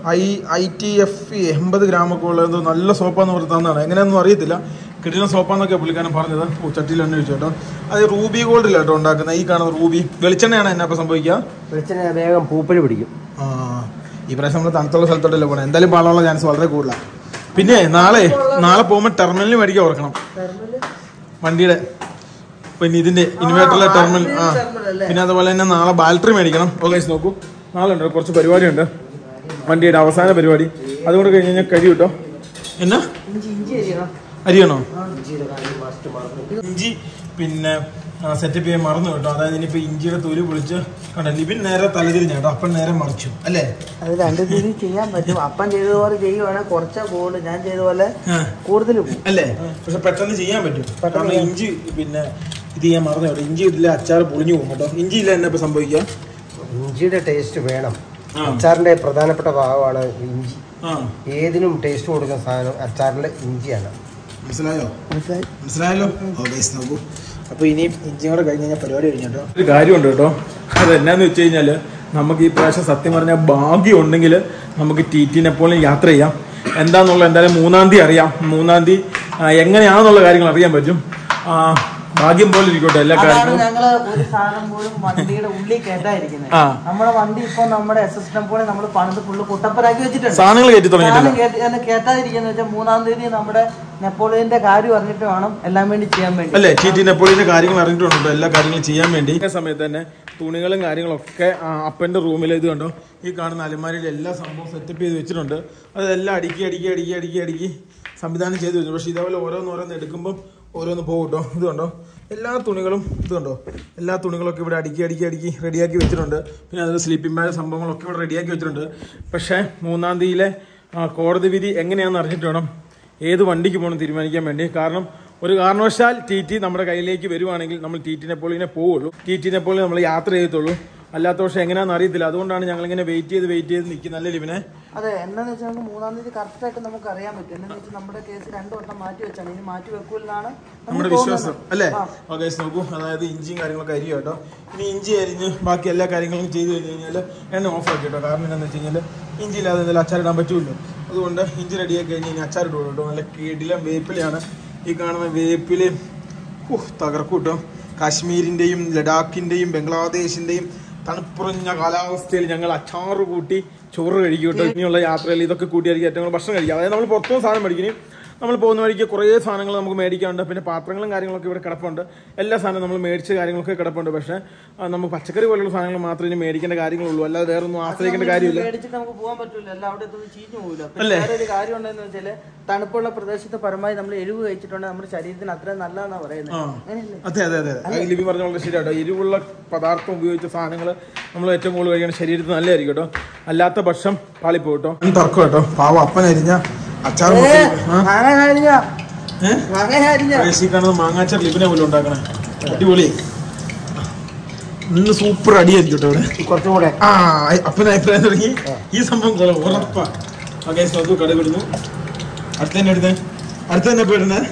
ITF 80 ഗ്രാമൊക്കെ ഉള്ള എന്തോ നല്ല സോപ്പാന്ന് പറഞ്ഞ് തന്നാണ്. എങ്ങനെയാണെന്നും അറിയത്തില്ല. കിട്ടുന്ന സോപ്പാന്നൊക്കെ പുള്ളിക്കാരൻ പറഞ്ഞത്. ചട്ടിയിൽ എണ്ണ ഒഴിച്ചു കേട്ടോ. അത് റൂബി ഗോൾഡില്ല കേട്ടോ ഉണ്ടാക്കുന്നത്. ഈ കാണുന്ന റൂബി വെളിച്ചെണ്ണയാണ് എന്നാ ഇപ്പൊ സംഭവിക്കുക. വെളിച്ചെണ്ണ വേഗം പൂപ്പല് പിടിക്കും. ഈ പ്രാവശ്യം നമ്മൾ തണുത്തുള്ള സ്ഥലത്തോട്ടല്ലേ പോകണം. എന്തായാലും പാളമുള്ള ചാൻസ് വളരെ കൂടുതലാണ്. പിന്നെ നാളെ പോകുമ്പോൾ ടെർമിനലിൽ മേടിക്കാൻ ഓർക്കണം വണ്ടിയുടെ. പിന്നെ ഇതിന്റെ ഇൻവേർട്ടറിലെ ടെർമിനൽ. പിന്നെ അതുപോലെ തന്നെ നാളെ ബാറ്ററി മേടിക്കണം. ഓക്കെ, നോക്കൂ, നാളെ ഉണ്ട് കുറച്ച് പരിപാടിയുണ്ട്. വണ്ടിയുടെ അവസാന പരിപാടി. അതുകൊണ്ട് കഴിഞ്ഞ് കഴിഞ്ഞാൽ കഴിയും കേട്ടോ. എന്നാ അരിയണോ? ഇഞ്ചി പിന്നെ സെറ്റപ്പ് ചെയ്യാൻ മറന്നു കേട്ടോ. അതായത് ഇനിയിപ്പോ ഇഞ്ചിയുടെ തൊലി പൊളിച്ച് കണ്ടോ. ലിബിൻ നേരെ തലതിരിഞ്ഞ കേട്ടോ. അപ്പൻ നേരെ മറിച്ചു അല്ലേ? അത് രണ്ട് രീതി ചെയ്യാൻ പറ്റും. അപ്പൻ ചെയ്തതുപോലെ ചെയ്യുവാണെങ്കിൽ കുറച്ചാ കൂടുതൽ, ഞാൻ ചെയ്ത പോലെ കൂടുതൽ അല്ലേ? പക്ഷെ പെട്ടെന്ന് ചെയ്യാൻ പറ്റും. കാരണം ഇഞ്ചി പിന്നെ ഇത് ചെയ്യാൻ മറന്നു കേട്ടോ. ഇഞ്ചി ഇല്ല അച്ചാർ പൊളിഞ്ഞു പോകും കേട്ടോ. ഇഞ്ചി ഇല്ല എന്നാ ഇപ്പൊ സംഭവിക്കുക. ഇഞ്ചിയുടെ ടേസ്റ്റ് വേണം. അച്ചാറിന്റെ പ്രധാനപ്പെട്ട ഭാഗമാണ് ഇഞ്ചി. ഏതിനും ടേസ്റ്റ് കൊടുക്കുന്ന സാധനം അച്ചാറിന്റെ ഇഞ്ചിയാണ്. മനസ്സിലായല്ലോ? നോക്കൂ. അപ്പൊ ഇനിയും ഇഞ്ചിയും കൂടെ കഴിഞ്ഞ് കഴിഞ്ഞാൽ പരിപാടി കഴിഞ്ഞോ. ഒരു കാര്യമുണ്ട് കേട്ടോ. അത് എന്നാന്ന് വെച്ച് കഴിഞ്ഞാല് നമുക്ക് ഈ പ്രാവശ്യം സത്യം പറഞ്ഞാൽ ഭാഗ്യം ഉണ്ടെങ്കിൽ നമുക്ക് TT നെപ്പോളിയൻ യാത്ര ചെയ്യാം. എന്താന്നുള്ള എന്തായാലും 3-ാം തീയതി അറിയാം. 3-ാം തീയതി എങ്ങനെയാണെന്നുള്ള കാര്യങ്ങൾ അറിയാൻ പറ്റും. ഭാഗ്യം പോലെ ഇരിക്കട്ടെ എല്ലാ കാര്യങ്ങളും. ഞങ്ങള് ഒരു സാധനം പോലും വണ്ടിയുടെ ഉള്ളിൽ കേട്ടായിരിക്കുന്നത്. നമ്മുടെ വണ്ടി ഇപ്പൊ നമ്മുടെ SS പോലെ നമ്മൾ പണിത് ഫുള്ള് കുട്ടപ്പനാക്കി വെച്ചിട്ടുണ്ട്. സാധനങ്ങൾ കയറ്റി തുടങ്ങിയിട്ടുണ്ട്. കേട്ടാതിരിക്കുന്ന വെച്ചാൽ 3-ാം തീയതി നമ്മുടെ നെപ്പോളിയന്റെ കാര്യം അറിഞ്ഞിട്ട് വേണം എല്ലാം വേണ്ടി ചെയ്യാൻ വേണ്ടി അല്ലേ? TT നെപ്പോളിയന്റെ കാര്യങ്ങൾ അറിഞ്ഞിട്ടുണ്ടോ എല്ലാ കാര്യങ്ങളും ചെയ്യാൻ വേണ്ടി. ഈ സമയത്ത് തന്നെ തുണികളും കാര്യങ്ങളൊക്കെ അപ്പന്റെ റൂമിൽ ഇത് കണ്ടോ. ഈ കാണുന്ന അലമാരിയിൽ എല്ലാ സംഭവം സെറ്റപ്പ് ചെയ്ത് വെച്ചിട്ടുണ്ട്. അതെല്ലാം അടുക്കി സംവിധാനം ചെയ്ത് വെച്ചു. പക്ഷെ ഇതേപോലെ ഓരോന്ന് എടുക്കുമ്പോൾ ഓരോന്ന് പോകും കേട്ടോ. ഇത് കണ്ടോ, എല്ലാ തുണികളും ഇത് കണ്ടോ. എല്ലാ തുണികളൊക്കെ ഇവിടെ അടുക്കി റെഡിയാക്കി വെച്ചിട്ടുണ്ട്. പിന്നെ അതിൽ സ്ലീപ്പിംഗ് ബാഗ് സംഭവങ്ങളൊക്കെ ഇവിടെ റെഡിയാക്കി വെച്ചിട്ടുണ്ട്. പക്ഷേ 3-ാം തീയതിയിലെ കോടതി വിധി എങ്ങനെയാണെന്ന് അറിഞ്ഞിട്ട് വേണം ഏത് വണ്ടിക്ക് പോകണം തീരുമാനിക്കാൻ വേണ്ടി. കാരണം ഒരു കാരണവശാൽ TT നമ്മുടെ കയ്യിലേക്ക് വരുവാണെങ്കിൽ നമ്മൾ TT നെപ്പോളിയനെ പോവുള്ളൂ. TT നെപ്പോളിയൻ നമ്മൾ യാത്ര ചെയ്യത്തുള്ളൂ. അല്ലാത്ത പക്ഷേ എങ്ങനെയാണെന്ന് അറിയത്തില്ല. അതുകൊണ്ടാണ് ഞങ്ങളിങ്ങനെ വെയിറ്റ് ചെയ്ത് നിൽക്കുന്നല്ലേ ലിവിനെ? അതെ, എന്താണെന്ന് വെച്ചാൽ നമുക്ക് 3-ാം തീയതി കറക്റ്റായിട്ട് നമുക്ക് അറിയാൻ പറ്റും. എന്താണെന്ന് വെച്ചാൽ നമ്മുടെ കേസ് 2 വട്ടം മാറ്റി വെച്ചാണ്. ഇനി മാറ്റി വെക്കൂലെന്നാണ് നമ്മുടെ വിശ്വാസം അല്ലേ? ഓക്കെ, നോക്കൂ. അതായത് ഇഞ്ചിയും കാര്യങ്ങളൊക്കെ അരിയും കേട്ടോ. ഇനി ഇഞ്ചി അരിഞ്ഞ് ബാക്കി എല്ലാ കാര്യങ്ങളും ചെയ്ത് കഴിഞ്ഞ് കഴിഞ്ഞാൽ എണ്ണ ഓഫ് ആക്കി കേട്ടോ. കാരണം എന്താണെന്ന് വെച്ച് കഴിഞ്ഞാൽ ഇഞ്ചി ഇല്ലാതെ എന്തെങ്കിലും അച്ചാറിടാൻ പറ്റുമല്ലോ. അതുകൊണ്ട് ഇഞ്ചി റെഡിയാക്കി കഴിഞ്ഞ് കഴിഞ്ഞാൽ അച്ചാർ ഇടുള്ളൂ കേട്ടോ. നല്ല കിടിലം വേപ്പിലയാണ് ഈ കാണുന്ന. വേപ്പില് തകർക്കും കേട്ടോ. കാശ്മീരിന്റെയും ലഡാക്കിന്റെയും ബംഗ്ലാദേശിന്റെയും തണുപ്പുറഞ്ഞ കാലാവസ്ഥയിൽ ഞങ്ങൾ അച്ചാറ് കൂട്ടി ചോറ് കഴിക്കും കേട്ടോ. ഇനിയുള്ള യാത്രയിൽ ഇതൊക്കെ കൂട്ടിയായിരിക്കും ഏറ്റവും കൂടുതൽ ഭക്ഷണം കഴിക്കുക. അതായത് നമ്മൾ പുറത്തുനിന്ന് സാധനം മേടിക്കും. നമ്മൾ പോകുന്ന വഴിക്ക് കുറേ സാധനങ്ങൾ നമുക്ക് മേടിക്കാറുണ്ട്. പിന്നെ പാത്രങ്ങളും കാര്യങ്ങളൊക്കെ ഇവിടെ കിടപ്പുണ്ട്. എല്ലാ സാധനവും നമ്മൾ മേടിച്ച കാര്യങ്ങളൊക്കെ കിടപ്പുണ്ട്. പക്ഷേ നമുക്ക് പച്ചക്കറി പോലുള്ള സാധനങ്ങൾ മാത്രമേ ഇനി മേടിക്കേണ്ട കാര്യങ്ങളുള്ളൂ. അല്ലാതെ വേറെ ഒന്നും ആശ്രയിക്കേണ്ട കാര്യമില്ല. നമുക്ക് പോകാൻ പറ്റില്ല. അവിടെ ചീഞ്ഞു പോകില്ല. വേറെ ഒരു കാര്യം ഉണ്ടെന്ന് വെച്ചാൽ തണുപ്പുള്ള പ്രദേശത്ത് പരമായി നമ്മൾ എരിവ് കഴിച്ചിട്ടുണ്ടെങ്കിൽ നമ്മുടെ ശരീരത്തിന് അത്ര നല്ലതെന്നാണ് പറയുന്നത്. അതെ. ലിബി പറഞ്ഞ വളരെ ശരിയാട്ടോ. എരിവുള്ള പദാർത്ഥം ഉപയോഗിച്ച സാധനങ്ങൾ നമ്മൾ ഏറ്റവും കൂടുതൽ കഴിക്കണം. ശരീരത്തിന് നല്ലതായിരിക്കും കേട്ടോ. അല്ലാത്ത ഭക്ഷണം പാളിപ്പോ കേട്ടോ. തർക്കം കേട്ടോ. പാവ അപ്പനരിഞ്ഞ അച്ചാർ മാങ്ങാച്ചാർ ലിബിനെ പോലെ ഉണ്ടാക്കണേ. അടിപൊളി. നിന്ന് സൂപ്പർ അടിയായിരിക്കും കേട്ടോ ഇവിടെ. കുറച്ചും കൂടെ അപ്പന അഭിപ്രായം തുടങ്ങി ഈ സംഭവം ഉറപ്പാ. ഓക്കെ, കട വിടുന്നു. അടുത്ത തന്നെ പോയിരുന്നേ.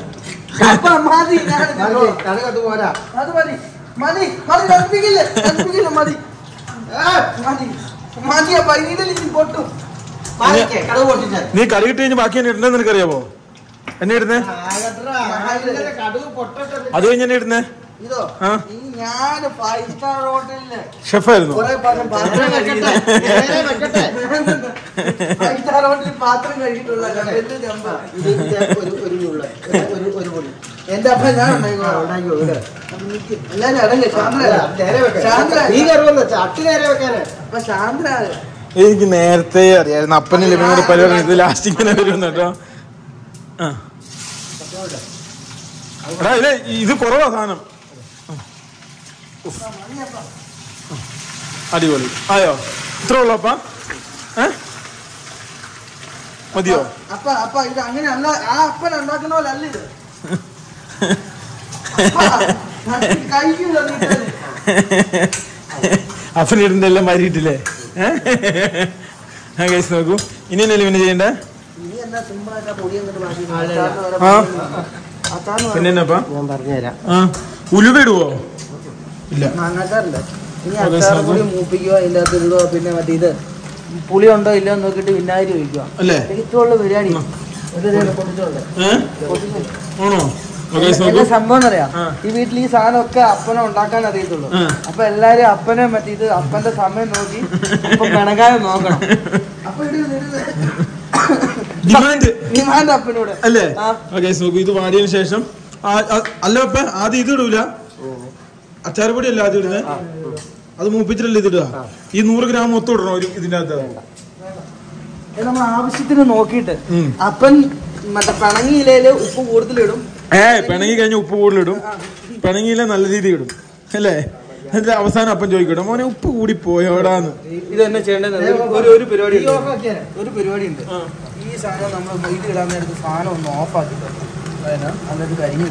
നീ കറി കിട്ടി കഴിഞ്ഞ് ബാക്കി എന്നെ ഇടണ്ടെന്ന് നിനക്കറിയാവോ? എന്നെ ഇടുന്നേ അത് കഴിഞ്ഞ ഇടുന്നേ ഇതോ ഞാൻ 5 സ്റ്റാർ ഹോട്ടലില് ഷെഫായിരുന്നു. 5 സ്റ്റാർ ഹോട്ടലിൽ പാത്രം കഴിച്ചിട്ടുള്ള എന്റെ അപ്പ ഞാൻ എല്ലാരും അടങ്ങ് ശാന്ത. എനിക്ക് നേരത്തെ അറിയായിരുന്നു അപ്പനും ലിബിനോട് പരിപാടി ഇത് ലാസ്റ്റ് ഇങ്ങനെ വരുമെന്ന് കേട്ടോ. എടാ ഇത് കുറവാ സാധനം. അടിപൊളി ആയോ? ഇത്ര ഉള്ളു അപ്പ? മതിയോ? അപ്പ ഇത് അങ്ങനെയല്ല, ആ അപ്പൻ ഉണ്ടാക്കുന്ന പോലെ അല്ല ഇത്. അപ്പനിടുന്ന എല്ലാം മാറിയിട്ടില്ലേ? കഴിച്ച് നോക്കൂ. ഇനി എന്നല്ലേ പിന്നെ ചെയ്യണ്ടേ? പിന്നെ എന്നപ്പാ ഞാൻ പറഞ്ഞുതരാം. ഉലുവ ഇടുവോ? ഇല്ല. മാങ്ങാച്ചാറുണ്ട്. ഇനി അച്ചാറും കൂടി മൂപ്പിക്കുക, അതിൻ്റെ അകത്ത് ഇടുക. പിന്നെ മറ്റേ ഇത് പുളി ഉണ്ടോ ഇല്ലയോ നോക്കിട്ട് വിനാഗിരി ഒഴിക്കുക. ഇത്രയുള്ള ബിരിയാണി എന്താ സംഭവം അറിയാം. ഈ വീട്ടിൽ ഈ സാധനം ഒക്കെ അപ്പനെ ഉണ്ടാക്കാൻ അറിയത്തുള്ളൂ. അപ്പൊ എല്ലാരും അപ്പനെ മറ്റേ ഇത് അപ്പന്റെ സമയം നോക്കി അപ്പൊ കണക്കാതെ നോക്കണം. അപ്പൊ ഡിമാൻഡ് അപ്പനോട് അല്ലേ? ഇത് വാടിയതിനു ശേഷം അല്ല അപ്പ ആദ്യം ഇത് ഇടൂല, അച്ചാറുപൊടി അല്ല ആദ്യം ഇടുന്നത്, അത് മൂപ്പിച്ചിട്ടല്ലേ ഇതിടുക. ഈ 100 ഗ്രാം മൊത്തം ഇടണോ ഇതിന്റെ അകത്ത്? നമ്മൾ ആവശ്യത്തിന് നോക്കിയിട്ട് അപ്പൻ മറ്റേ പിണങ്ങിയിലേല് ഉപ്പ് കൂടുതലിടും. പിണങ്ങി കഴിഞ്ഞ ഉപ്പ് കൂടുതലിടും, പിണങ്ങിയില്ല നല്ല രീതിയിൽ ഇടും അല്ലേ? എന്നിട്ട് അവസാനം അപ്പം ചോദിക്കട്ടെ മോനെ ഉപ്പ് കൂടി പോയോടാന്ന്. ഇത് തന്നെ ചെയ്യേണ്ടത് ഒരു പരിപാടി ഉണ്ട്. ഈ സാധനം നമ്മൾ ഇത് ഇടാൻ നേരത്ത് സാധനം ഒന്ന് ഓഫാക്കി എന്നിട്ട് കരിഞ്ഞു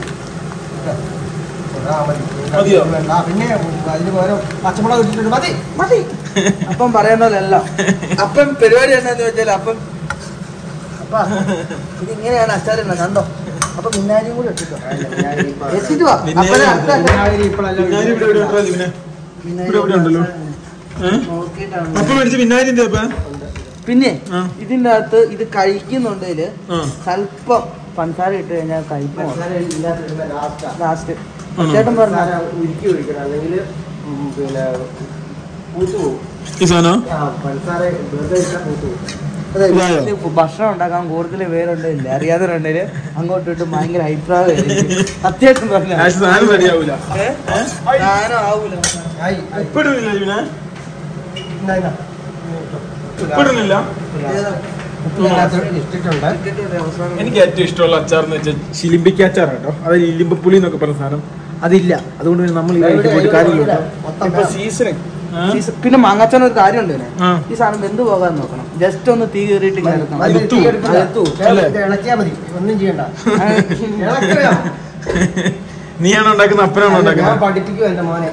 പിന്നെ അതിന് പകരം പച്ചമുളക് ഇട്ടിട്ട് മതി മതി. അപ്പം പറയുന്ന പോലെയല്ല. അപ്പം പരിപാടി എന്താന്ന് വെച്ചാൽ അപ്പം ഇത് ഇങ്ങനെയാണ് അച്ചാറില്ല കണ്ടോ. അപ്പൊ വിനാഗിരിയും കൂടി എത്തിട്ടോ പിന്നെ ഇതിന്റെ അകത്ത് ഇത് കഴിക്കുന്നുണ്ടെങ്കില് സ്വല്പം പഞ്ചസാര ഇട്ട് കഴിഞ്ഞാൽ കഴിക്കും. ലാസ്റ്റ് ചേട്ടൻ പറഞ്ഞ ഉരുക്കി ഒഴിക്കണം, അല്ലെങ്കിൽ പിന്നെ പൂത്തുപോകും. ഭക്ഷണം ഉണ്ടാക്കാൻ കൂടുതൽ പേരുണ്ടെങ്കിൽ അറിയാത്തവരുണ്ടെങ്കിൽ അങ്ങോട്ട് ഇട്ട് ഭയങ്കര അഭിപ്രായം. അത്യാവശ്യം പറഞ്ഞാൽ എനിക്ക് ഏറ്റവും ഇഷ്ടമുള്ള അച്ചാർ എന്ന് വെച്ചാൽ ചിലിമ്പിക്ക അച്ചാർ കേട്ടോ. അതായത് ഇലിമ്പപ്പുളി എന്നൊക്കെ പറഞ്ഞ സാധനം അതില്ല. അതുകൊണ്ട് നമ്മൾ കാര്യമില്ല. സീസൺ പിന്നെ മാങ്ങാച്ചാൻ ഒരു കാര്യമുണ്ട്. ഈ സാധനം വെന്ത് പോകാൻ നോക്കണം. ജസ്റ്റ് ഒന്ന് തീ കയറിയിട്ട് ഒന്നും ചെയ്യണ്ട. നീയാണോ ഉണ്ടാക്കുന്ന അപ്പനാണോ ഉണ്ടാക്കുന്നത്? പഠിപ്പിക്കും എന്റെ മോനെ.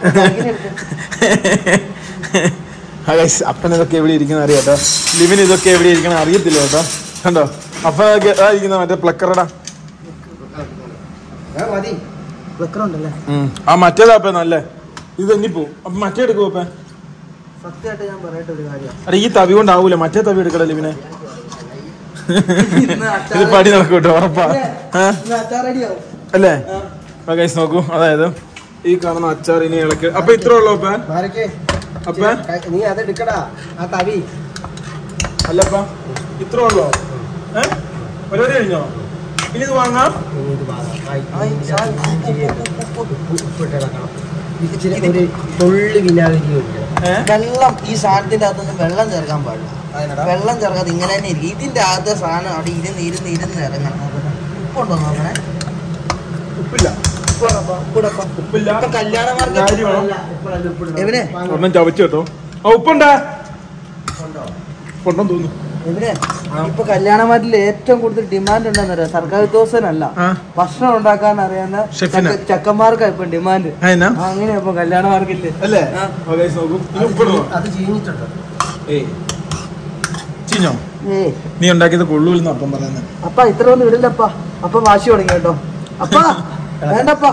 അപ്പൻ ഇതൊക്കെ എവിടെ ഇരിക്കുന്ന അറിയാട്ടോ. ലിവിന് ഇതൊക്കെ എവിടെ ഇരിക്കണം അറിയത്തില്ല കേട്ടോ. കണ്ടോ അപ്പനൊക്കെ ഇരിക്കുന്ന മറ്റേ പ്ലക്കറടാ പ്ലക്കറുണ്ടല്ലേ. ആ മറ്റേതാ അപ്പ നല്ല ഇത് തന്നിപ്പോവും. അപ്പൊ മറ്റേ എടുക്കുവോ അപ്പ? സത്യമായിട്ട് ഞാൻ പറയട്ടെ ഒരു കാര്യം. അല്ല ഈ തവി കൊണ്ടാവൂല, മറ്റേ തവി എടുക്കട ലിവിനെ. ഇത് പടി നോക്കൂ കേട്ടോ, ഉറപ്പാ അല്ലേ? ഗൈസ് നോക്കൂ, അതായത് ഈ കാണുന്ന അച്ചാർ ഇനി ഇളക്ക്. അപ്പൊ ഇത്ര ഉള്ളൂ അപ്പ? അപ്പ നീ അത് എടുക്കടാ ആ തവി. അല്ലപ്പ ഇത്ര ഉള്ളോ? പരിപാടി കഴിഞ്ഞോ? ഇനി ഇത് വാങ്ങാം. തുള്ളി വിനാഗിരി വെള്ളം ഈ സാധനത്തിന്റെ അകത്തൊന്നും വെള്ളം ചേർക്കാൻ പാടില്ല. വെള്ളം ചേർക്കാതെ ഇങ്ങനെ തന്നെ ഇരിക്കും. ഇതിന്റെ അകത്തെ സാധനം അവിടെ ഇരുന്ന് ഇറങ്ങണം. ഉപ്പുണ്ടോ നോക്കണേ? ഉപ്പില്ല. ഒന്നും ചവച്ചു കേട്ടോ. ഉപ്പുണ്ടാ ഉണ്ടെന്ന് തോന്നുന്നു. ഇപ്പൊ കല്യാണമാറ്റിൽ ഏറ്റവും കൂടുതൽ ഡിമാൻഡ് ഉണ്ടെന്നറിയാം. സർക്കാർ ഉദ്യോഗസ്ഥനല്ല, ഭക്ഷണം ഉണ്ടാക്കാൻ അറിയാവുന്ന ചെക്കന്മാർക്കാ ഇപ്പൊ ഡിമാൻഡ്. അങ്ങനെയാ ഇപ്പൊ കല്യാണ മാർക്കറ്റില് അല്ലേ? നീ ഉണ്ടാക്കിയത് കൊള്ളൂലെന്ന് അപ്പം പറയുന്നത്. അപ്പ ഇത്ര ഒന്നും ഇടില്ലപ്പാ. അപ്പൊ വാശി തുടങ്ങി കേട്ടോ. അപ്പ വേണ്ടപ്പാ.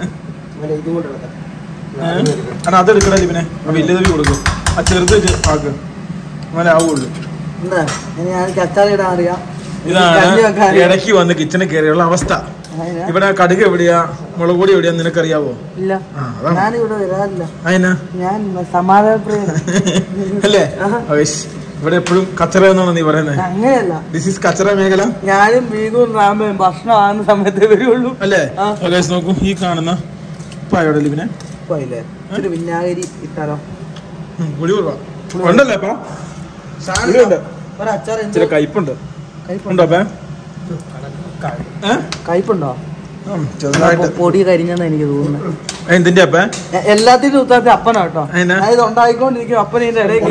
അതെടുക്കണ ഇവനെ വലിയ തവി കൊടുക്കും. ആ ചെറുത് ആക്ക് അങ്ങനെ ആവുള്ളൂ. ഞാൻ അച്ചാറിടാൻ അറിയാം. ഇതാണ് ഇടയ്ക്ക് വന്ന് കിച്ചണിൽ കയറിയുള്ള അവസ്ഥ. ഇവിടെ കടുക് എവിടെയാ, മുളക് പൊടി എവിടെയാ നിനക്കറിയാവോ? ഇല്ല, ഞാനിവിടെ വരാറില്ല. അതിനാ ഞാൻ സമാധാനപ്രിയനാ. അല്ലേ? ഇവിടെ എപ്പോഴും കച്ചറ എന്നാണോ നീ പറയുന്നത്? അങ്ങനെയല്ല, ദിസ് ഈസ് കച്ചറ മേഖല. ഞാനും മീനും റാമയും ഭക്ഷണം ആകുന്ന സമയത്തേ വരുള്ളൂ അല്ലേ? നോക്കൂ, ഈ കാണുന്ന പായോടെ ലിബിനെ വിനാഗിരി ഇട്ടാലോ? പുളി കുറവാ ഉണ്ടല്ലേ അപ്പ? ഇച്ചിരി കയ്പുണ്ട്. ഉണ്ടോ അപ്പ? കയ്പുണ്ടോ? പൊടി കരിഞ്ഞെന്ന് എനിക്ക് തോന്നുന്നു. എന്തിന്റെ അപ്പ? എല്ലാത്തിനും ഉത്തരത്തിൽ അപ്പനാ കേട്ടോ. ഇത് ഉണ്ടായിക്കൊണ്ടിരിക്കും അപ്പൻ ഇതിന്റെ ഇടയിൽ.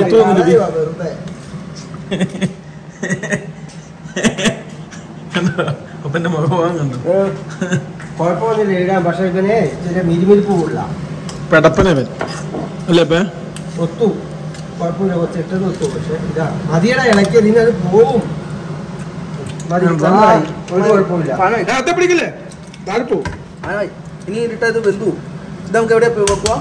അപ്പന്റെ മുഖഭാവം കണ്ടു. കുഴപ്പമൊന്നുമില്ല ഇടാൻ, പക്ഷെ ഇവനെ ചെറിയ മിരിമിരിപ്പ് കൂടില്ല. പെടപ്പനവൻ അല്ലേ അപ്പ? ഒത്തു കുഴപ്പമില്ല, കുറച്ച് ഇട്ടത് ഒത്തു. പക്ഷെ ഇതാ മതിയുടെ ഇളക്കിയത് ഇനി അത് പോവും. ഒരു കുഴപ്പമില്ല. ഇനി ഇട്ടത് വെന്തു. ഇത് നമുക്ക് എവിടെ പോയി വെക്കുക?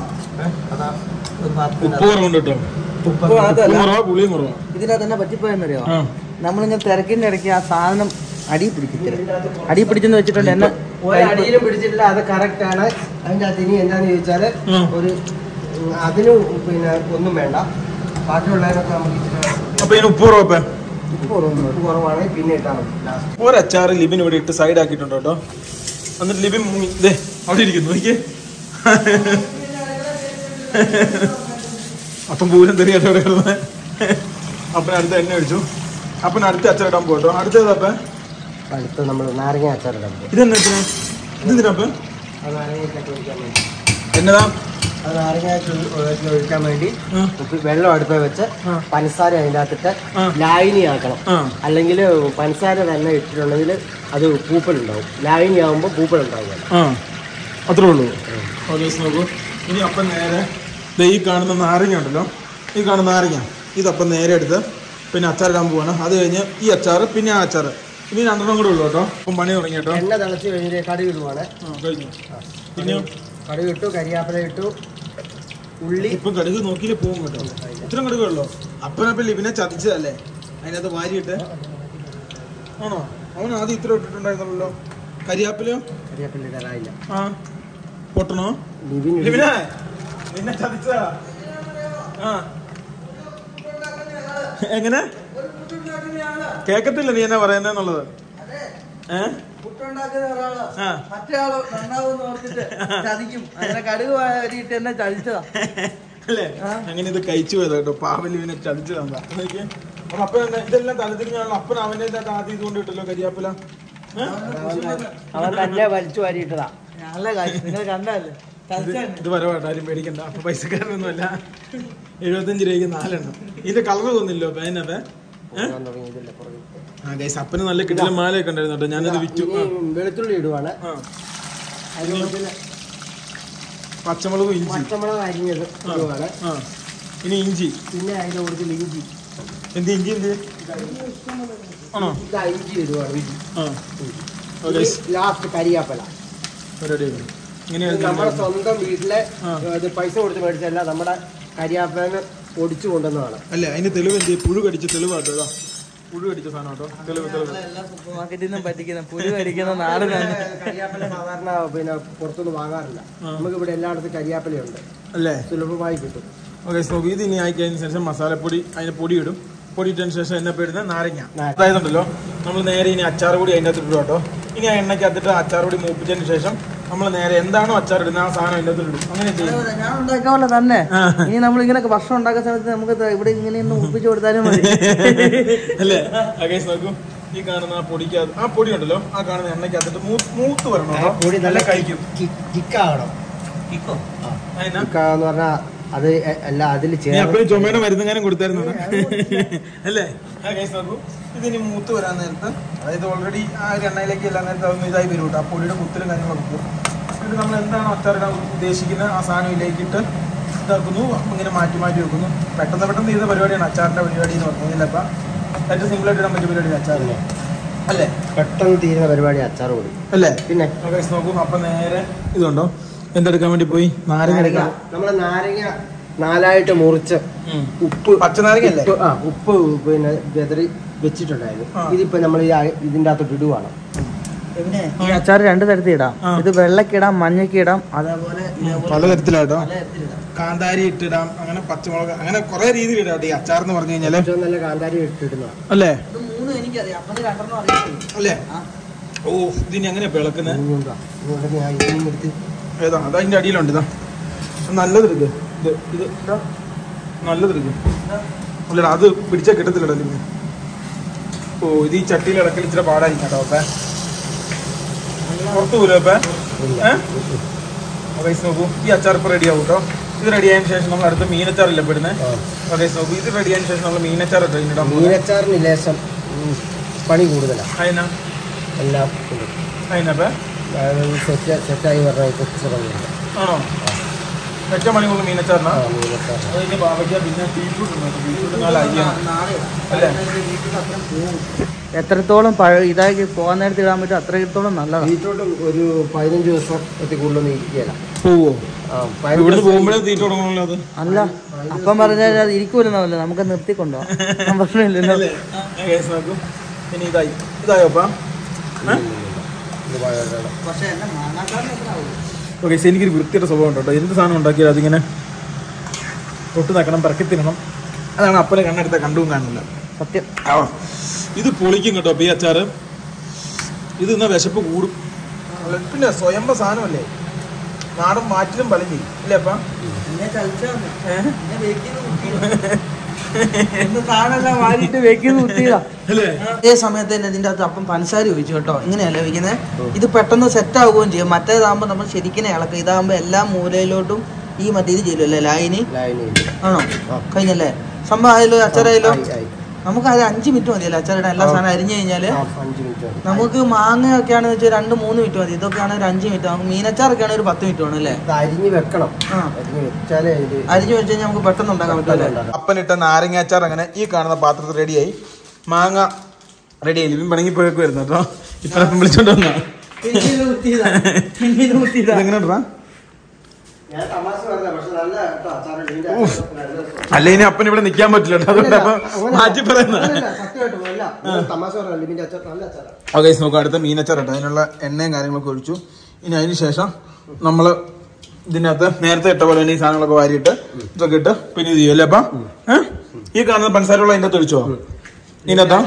ഇതിനകത്ത് തന്നെ പറ്റിപ്പോയെന്നറിയോ? നമ്മളിങ്ങനെ തിരക്കിന്റെ ഇടയ്ക്ക് ആ സാധനം അടി പിടിച്ചെന്ന് വെച്ചിട്ടുണ്ട്. എന്നെ ഒരടിയിലും പിടിച്ചിട്ടില്ല, അത് കറക്റ്റ് ആണ്. അതിന്റെ അകത്ത് ഇനി എന്താന്ന് ചോദിച്ചാല് ഒരു അതിന് പിന്നെ ഒന്നും വേണ്ട, ബാക്കിയുള്ളതിനൊക്കെ നമുക്ക് ഉപ്പ് കുറവാണ്, പിന്നെ ഇട്ടാൽ മതി. ഒരു അച്ചാറ് ലിബിൻ ഇവിടെ ഇട്ട് സൈഡ് ആക്കിയിട്ടുണ്ട് കേട്ടോ. എന്നിട്ട് ലിബിൻ അവിടെ ഇരിക്കുന്നു. എനിക്ക് അപ്പം പൂരം തെറിയാട്ടോ ഇവിടെ കിടന്നത്. അപ്പൻ അടുത്ത് എണ്ണ ഒഴിച്ചു. അപ്പൻ അടുത്ത അച്ചാറിടാൻ പോട്ടോ. അടുത്തതപ്പ അടുത്ത് നമ്മൾ നാരങ്ങ അച്ചാറിടാൻ പോകും. ഇതെന്താ ഇതെന്തിനപ്പൻ? അത് നാരങ്ങയൊക്കെ ഒഴിക്കാൻ വേണ്ടി. എന്നതാ? അത് നാരങ്ങ ഒഴിക്കാൻ വേണ്ടി വെള്ളം അടുപ്പിൽ വെച്ച് പഞ്ചസാര അതിൻ്റെ അകത്തിട്ട് ലായനി ആക്കണം. അല്ലെങ്കിൽ പഞ്ചസാര തന്നെ ഇട്ടിട്ടുണ്ടെങ്കിൽ അത് പൂപ്പലുണ്ടാവും. ലായനി ആകുമ്പോൾ പൂപ്പലുണ്ടാവുകയാണ്. അത്രേ ഉള്ളൂ. നോക്കൂ, ഇനി അപ്പം നേരെ ഈ കാണുന്ന നാരങ്ങ ഉണ്ടല്ലോ, ഈ കാണുന്ന നാരങ്ങ ഇതപ്പം നേരെ എടുത്ത് പിന്നെ അച്ചാറിടാൻ പോവാണ്. അത് കഴിഞ്ഞ് ഈ അച്ചാറ്, പിന്നെ ആ അച്ചാറ്, ഇനി 2 കൂടെ ഉള്ളൂ കേട്ടോ. അപ്പം പണി തുടങ്ങി കേട്ടോ. എണ്ണ തിളച്ച് കഴിഞ്ഞ് കടുക് ഇടുവാണ്. കഴിഞ്ഞു. പിന്നെയോ കടുക് ഇട്ടു, കരിയാപ്പില ഇട്ടു, ഉള്ളി. ഇപ്പം കടുക് നോക്കിയില്ലേ പോകും കേട്ടോ. ഇത്രയും കടുക് ഉള്ളോ? അപ്പനപ്പം ലിബിനെ ചതിച്ചതല്ലേ അതിനകത്ത് വാരിയിട്ട്? ആണോ? അവൻ ആദ്യം ഇത്ര ഇട്ടിട്ടുണ്ടായിരുന്നല്ലോ. കരിയാപ്പിലയോ? കരിയാപ്പില ഇടാറായില്ല. പൊട്ടണോ? ലിബിനെ നിന്നെ ചതിച്ചതാ. എങ്ങനെ കേക്കത്തില്ല നീ എന്നാ പറയുന്നെന്നുള്ളത്? പുട്ടുണ്ടാക്കുന്ന ഒരാള് മറ്റേ ആള് നന്നാവെന്ന് ഓർത്തിട്ട് ചതിക്കും. അങ്ങനെ കടുക് വാരിയിട്ട് എന്നെ ചതിച്ചതാ അല്ലേ? അങ്ങനെ ഇത് കഴിച്ചു പോയതാ കേട്ടോ. പാവലിവിനെ ചതിച്ചതാ. അപ്പൊ ഇതെല്ലാം തലതിരിഞ്ഞാണല്ലോ. അപ്പൻ അവന്റെ ആദ്യം ഇതുകൊണ്ട് കിട്ടല്ലോ കരിയാപ്പില. അവൻ തന്നെ വലിച്ചു വാരിയിട്ടതാ. നല്ല കാര്യം, നിങ്ങൾ കണ്ടല്ലേ? ഇത് വരവാട്ടോ, ആരും പേടിക്കണ്ട. അപ്പൊ പൈസക്കാരനൊന്നുമല്ല. 75 രൂപയ്ക്ക് 4 എണ്ണം. ഇതിന്റെ കളർ തോന്നില്ലോ പേനത്. അപ്പന് നല്ല കിട്ടിയ മാലയൊക്കെ ഉണ്ടായിരുന്നു കേട്ടോ. ഞാനത് വിറ്റു. വെളുത്തുള്ളി ഇടുവാണ്, പച്ചമുളകും ഇഞ്ചി, പച്ചമുളക് അരിഞ്ഞത് ഇടുവാണ്. ഇനി ഇഞ്ചി, പിന്നെ അതിന്റെ കൂടുതൽ ഇഞ്ചി. എന്ത് ഇഞ്ചി? എന്ത് ആണോ? ഇഞ്ചി ഇടുവാണ്. ലാസ്റ്റ് കരിയാപ്പല. നമ്മുടെ സ്വന്തം വീട്ടിലെ പൈസ കൊടുത്ത് മേടിച്ചല്ല, നമ്മുടെ കരിയാപ്പലന് പൊടിച്ചു കൊണ്ടുവന്നതാണ്. അല്ലേ? അതിന്റെ തെളിവ് എന്ത്? പുഴു കടിച്ച തെളിവാട്ടോ. പുഴു കടിച്ച സാധനം കേട്ടോ. തെളിവ് സൂപ്പർ മാർക്കറ്റിൽ നിന്നും പറ്റിക്കുന്ന പുഴു കടിക്കുന്ന നാടനാണ്. കരിയാപ്പല സാധാരണ പിന്നെ പുറത്തൊന്നും വാങ്ങാറില്ല. നമുക്ക് ഇവിടെ എല്ലായിടത്തും കരിയാപ്പലയുണ്ട് അല്ലേ? സുലഭമായി കിട്ടും. ഓക്കെ, സോ ഇത് ഇനി ആയിക്കഴിഞ്ഞ ശേഷം മസാലപ്പൊടി, അതിന് പൊടി ഇടും. പൊടി ഇട്ടതിന് ശേഷം എന്നെ പേടുന്ന നാരങ്ങ. അതായതുണ്ടല്ലോ നമ്മൾ നേരെ ഇനി അച്ചാർ പൊടി അതിൻ്റെ അകത്ത് ഇടും കേട്ടോ. ഇനി ആ എണ്ണയ്ക്കകത്തിട്ട് അച്ചാർ പൊടി മൂപ്പിച്ചതിന് ശേഷം നമ്മൾ നേരെ എന്താണോ അച്ചാർ ഇടുന്നത് ആ സാധനം അതിൻ്റെ അകത്ത് ഇടും. അങ്ങനെ ചെയ്യും. ഞാൻ ഉണ്ടാക്കാൻ പോലെ തന്നെ. ഇനി നമ്മൾ ഇങ്ങനെ ഭക്ഷണം ഉണ്ടാക്കുന്ന സമയത്ത് നമുക്ക് ഇവിടെ ഇങ്ങനെ ഒന്ന് ഒപ്പിച്ചു കൊടുത്താലും മതി അല്ലേ? ഓക്കെ, നോക്കൂ, ഈ കാണുന്ന ആ പൊടിക്കകത്ത് ആ പൊടി ഉണ്ടല്ലോ, ആ കാണുന്ന എണ്ണയ്ക്കകത്തിട്ട് മൂത്ത് വരണം. പൊടി നല്ല കഴിക്കും. കിക്കാവണം. കിക്കാന്ന് പറഞ്ഞാൽ അത് അല്ല, അതിൽ ചുമയുടെ മരുന്നെങ്ങാനും കൊടുത്തായിരുന്നു അല്ലേ? നോക്കൂ, ഇതിനി മൂത്ത് വരാൻ നേരത്ത്, അതായത് ഓൾറെഡി ആ എണ്ണയിലേക്ക് എല്ലാം നേരത്തെ അതൊന്നും ഇതായി വരും കേട്ടോ. ആ പൊടിയുടെ കുത്തലും കാര്യങ്ങളൊക്കെ പോകും. എന്നിട്ട് നമ്മൾ എന്താണോ അച്ചാറിടാൻ ഉദ്ദേശിക്കുന്നത് ആ സാധനം ഇതിലേക്കിട്ട് ഇതാക്കുന്നു. ഇങ്ങനെ മാറ്റി മാറ്റി വെക്കുന്നു. പെട്ടെന്ന് ചെയ്ത പരിപാടിയാണ് അച്ചാറിന്റെ പരിപാടി എന്ന് പറഞ്ഞില്ല. അപ്പം ഏറ്റവും സിമ്പിളായിട്ട് ഇടാൻ പറ്റിയ പരിപാടി അച്ചാറില്ല അല്ലേ? പെട്ടെന്ന് തീരുന്ന പരിപാടി അച്ചാർ പൊടി അല്ലേ? പിന്നെ നോക്കൂ, അപ്പം നേരെ ഇതുണ്ടോ എന്തെടുക്കാൻ വേണ്ടി പോയി? നാരങ്ങ. നമ്മള് നാരങ്ങ 4ആയിട്ട് മുറിച്ച് ഉപ്പ്, പച്ചനാരങ്ങ അല്ലേ? ഉപ്പ് പിന്നെ വെതറി വെച്ചിട്ടുണ്ടായിരുന്നു. ഇതിപ്പോ നമ്മൾ ഇതിന്റെ അകത്തോട്ട് ഇടുവാണ്. ഈ അച്ചാർ 2 തരത്തിൽ ഇടാം. ഇത് വെള്ളക്കിടാം, മഞ്ഞക്കിടാം, അതേപോലെ പലതരത്തിലാട്ടോ. കാന്താരി ഇട്ടിടാം, അങ്ങനെ പച്ചമുളക്, അങ്ങനെ കുറെ രീതിയിൽ ഇടാം ഈ അച്ചാർ എന്ന് പറഞ്ഞു കഴിഞ്ഞാല്. നല്ല കാന്താരി ഇട്ടിടുന്ന അല്ലേ? 3 എനിക്കറിയാം, അപ്പൊ 2 അറിയാം അല്ലേ? ഓ, ഇതിന് എങ്ങനെയാ വിളക്കുന്നത്? ഏതാ? അതതിന്റെ അടിയിലുണ്ട്. ഇതാ നല്ലതെടുക്ക്. ഇത് നല്ലതെടുക്ക്. അല്ല, അത് പിടിച്ചാൽ കിട്ടത്തില്ലടോ. ഓ, ഇത് ഈ ചട്ടിയിൽ ഇടക്കൽ ഇച്ചിരി പാടായിരിക്കും കേട്ടോ. അപ്പേ പുറത്ത് പോലും അപ്പേ പൈസ നോക്കൂ. ഈ അച്ചാർ ഇപ്പൊ റെഡി ആവും കേട്ടോ. ഇത് റെഡി ആയതിനു ശേഷം നമ്മൾ അടുത്ത മീനച്ചാറില്ല പെടുന്നത്. പൈസ നോക്കൂ. ഇത് റെഡി ആയതിനു ശേഷം നമ്മൾ മീനച്ചാർ ഇടാം. മീനച്ചാറിന് ലേശം പണി കൂടുതലാണ്. അതിനാ എല്ലാം അതിനപ്പേ സെറ്റായി പറഞ്ഞാൽ കുറച്ച് പണിയുണ്ട്. ആണോ? വെച്ച മണി കൊണ്ട് മീനച്ചാറിനാ. അതിന് പാവയ്ക്ക, പിന്നെ ബീറ്റ്റൂട്ട് അല്ലേ? എത്രത്തോളം ഇതാക്കി പോകാൻ നേരത്തെ ഇടാൻ പറ്റും അത്രത്തോളം നല്ലതാണ്. ബീറ്റ്റൂട്ട് ഒരു 15 ദിവസം കൂടുതലൊന്നും ഇരിക്കുകയില്ല. പോവോ? ഇവിടുന്ന് പോകുമ്പോഴേ തീറ്റ തുടങ്ങണല്ലോ. അത് അല്ല, അപ്പം പറഞ്ഞാൽ അത് ഇരിക്കൂലെന്നല്ല, നമുക്ക് നിർത്തിക്കൊണ്ടോ പ്രശ്നമില്ലല്ലോ. പിന്നെ ഇതായോപ്പാ. ഓക്കെ, എനിക്കൊരു വൃത്തിയുടെ സ്വഭാവം ഉണ്ടോ. എന്ത് സാധനം ഉണ്ടാക്കിയാൽ അതിങ്ങനെ തൊട്ട് നക്കണം, പറക്കി തിന്നണം. അതാണ് അപ്പനെ കണ്ണെടുത്ത കണ്ടും കാണില്ല. സത്യം. ഇത് പൊളിക്കും കേട്ടോ ഈ അച്ചാറ്. ഇത് ഇന്ന വിശപ്പ് കൂടും. പിന്നെ സ്വയംഭ സാധനമല്ലേ, നാടൻ മാറ്റിലും പലം ചെയ്യും അല്ലേ അപ്പ? അതേ സമയത്ത് തന്നെ ഇതിന്റെ അകത്ത് അപ്പം പഞ്ചസാര ഒഴിച്ചു കേട്ടോ. ഇങ്ങനെയല്ലേ ഒഴിക്കുന്നത്. ഇത് പെട്ടെന്ന് സെറ്റ് ആവുകയും ചെയ്യും. മറ്റേതാകുമ്പോ നമ്മൾ ശരിക്കും ഇളക്കുക. ഇതാകുമ്പോ എല്ലാ മൂലയിലോട്ടും ഈ മറ്റേ ഇത് ചെയ്യല്ലേ, ലായനി ആണോ? കഴിഞ്ഞല്ലേ സംഭവം? ആയാലോ അച്ചാറായാലോ? നമുക്ക് അത് 5 മിനിറ്റ് മതിയല്ലോ അച്ചാറിടാൻ. എല്ലാ സാധനം അരിഞ്ഞു കഴിഞ്ഞാല് നമുക്ക് മാങ്ങയൊക്കെ ആണെന്ന് വെച്ചാൽ 2-3 മിനിറ്റ് മതി. ഇതൊക്കെ ആണെങ്കിൽ 5 മിനിറ്റ്. നമുക്ക് മീനച്ചാറൊക്കെ ആണെങ്കിൽ ഒരു 10 മിനിറ്റ് വേണം അല്ലേ? അരിഞ്ഞ് വെക്കണം. അരിഞ്ഞു വെച്ച് കഴിഞ്ഞാൽ നമുക്ക് പെട്ടെന്ന് ഉണ്ടാക്കാൻ പറ്റില്ല. അപ്പനിട്ട നാരങ്ങ അച്ചാർ അങ്ങനെ ഈ കാണുന്ന പാത്രത്തിൽ റെഡിയായി. മാങ്ങ റെഡിയായി. ഇവൻ പിണങ്ങി പോയൊക്കെ വരുന്നു കേട്ടോ. ഇപ്പം വിളിച്ചോണ്ട് വന്നാ എങ്ങനെ അല്ല, ഇനി അപ്പൻ ഇവിടെ നിക്കാൻ പറ്റില്ല. മാറ്റി പറയുന്ന നോക്കാം. അടുത്ത മീനച്ചാറുണ്ട്. അതിനുള്ള എണ്ണയും കാര്യങ്ങളൊക്കെ ഒഴിച്ചു. ഇനി അതിന് ശേഷം നമ്മള് ഇതിനകത്ത് നേരത്തെ ഇട്ട പോലെ തന്നെ ഈ സാധനങ്ങളൊക്കെ വാരിയിട്ട് ഇതൊക്കെ ഇട്ട് പിന്നെ ഇത് ചെയ്യും അല്ലേ അപ്പ? ഈ കാണുന്ന പഞ്ചസാരയുള്ള അതിൻ്റെ അകത്ത് ഒഴിച്ചോ? ഇതിനകത്താ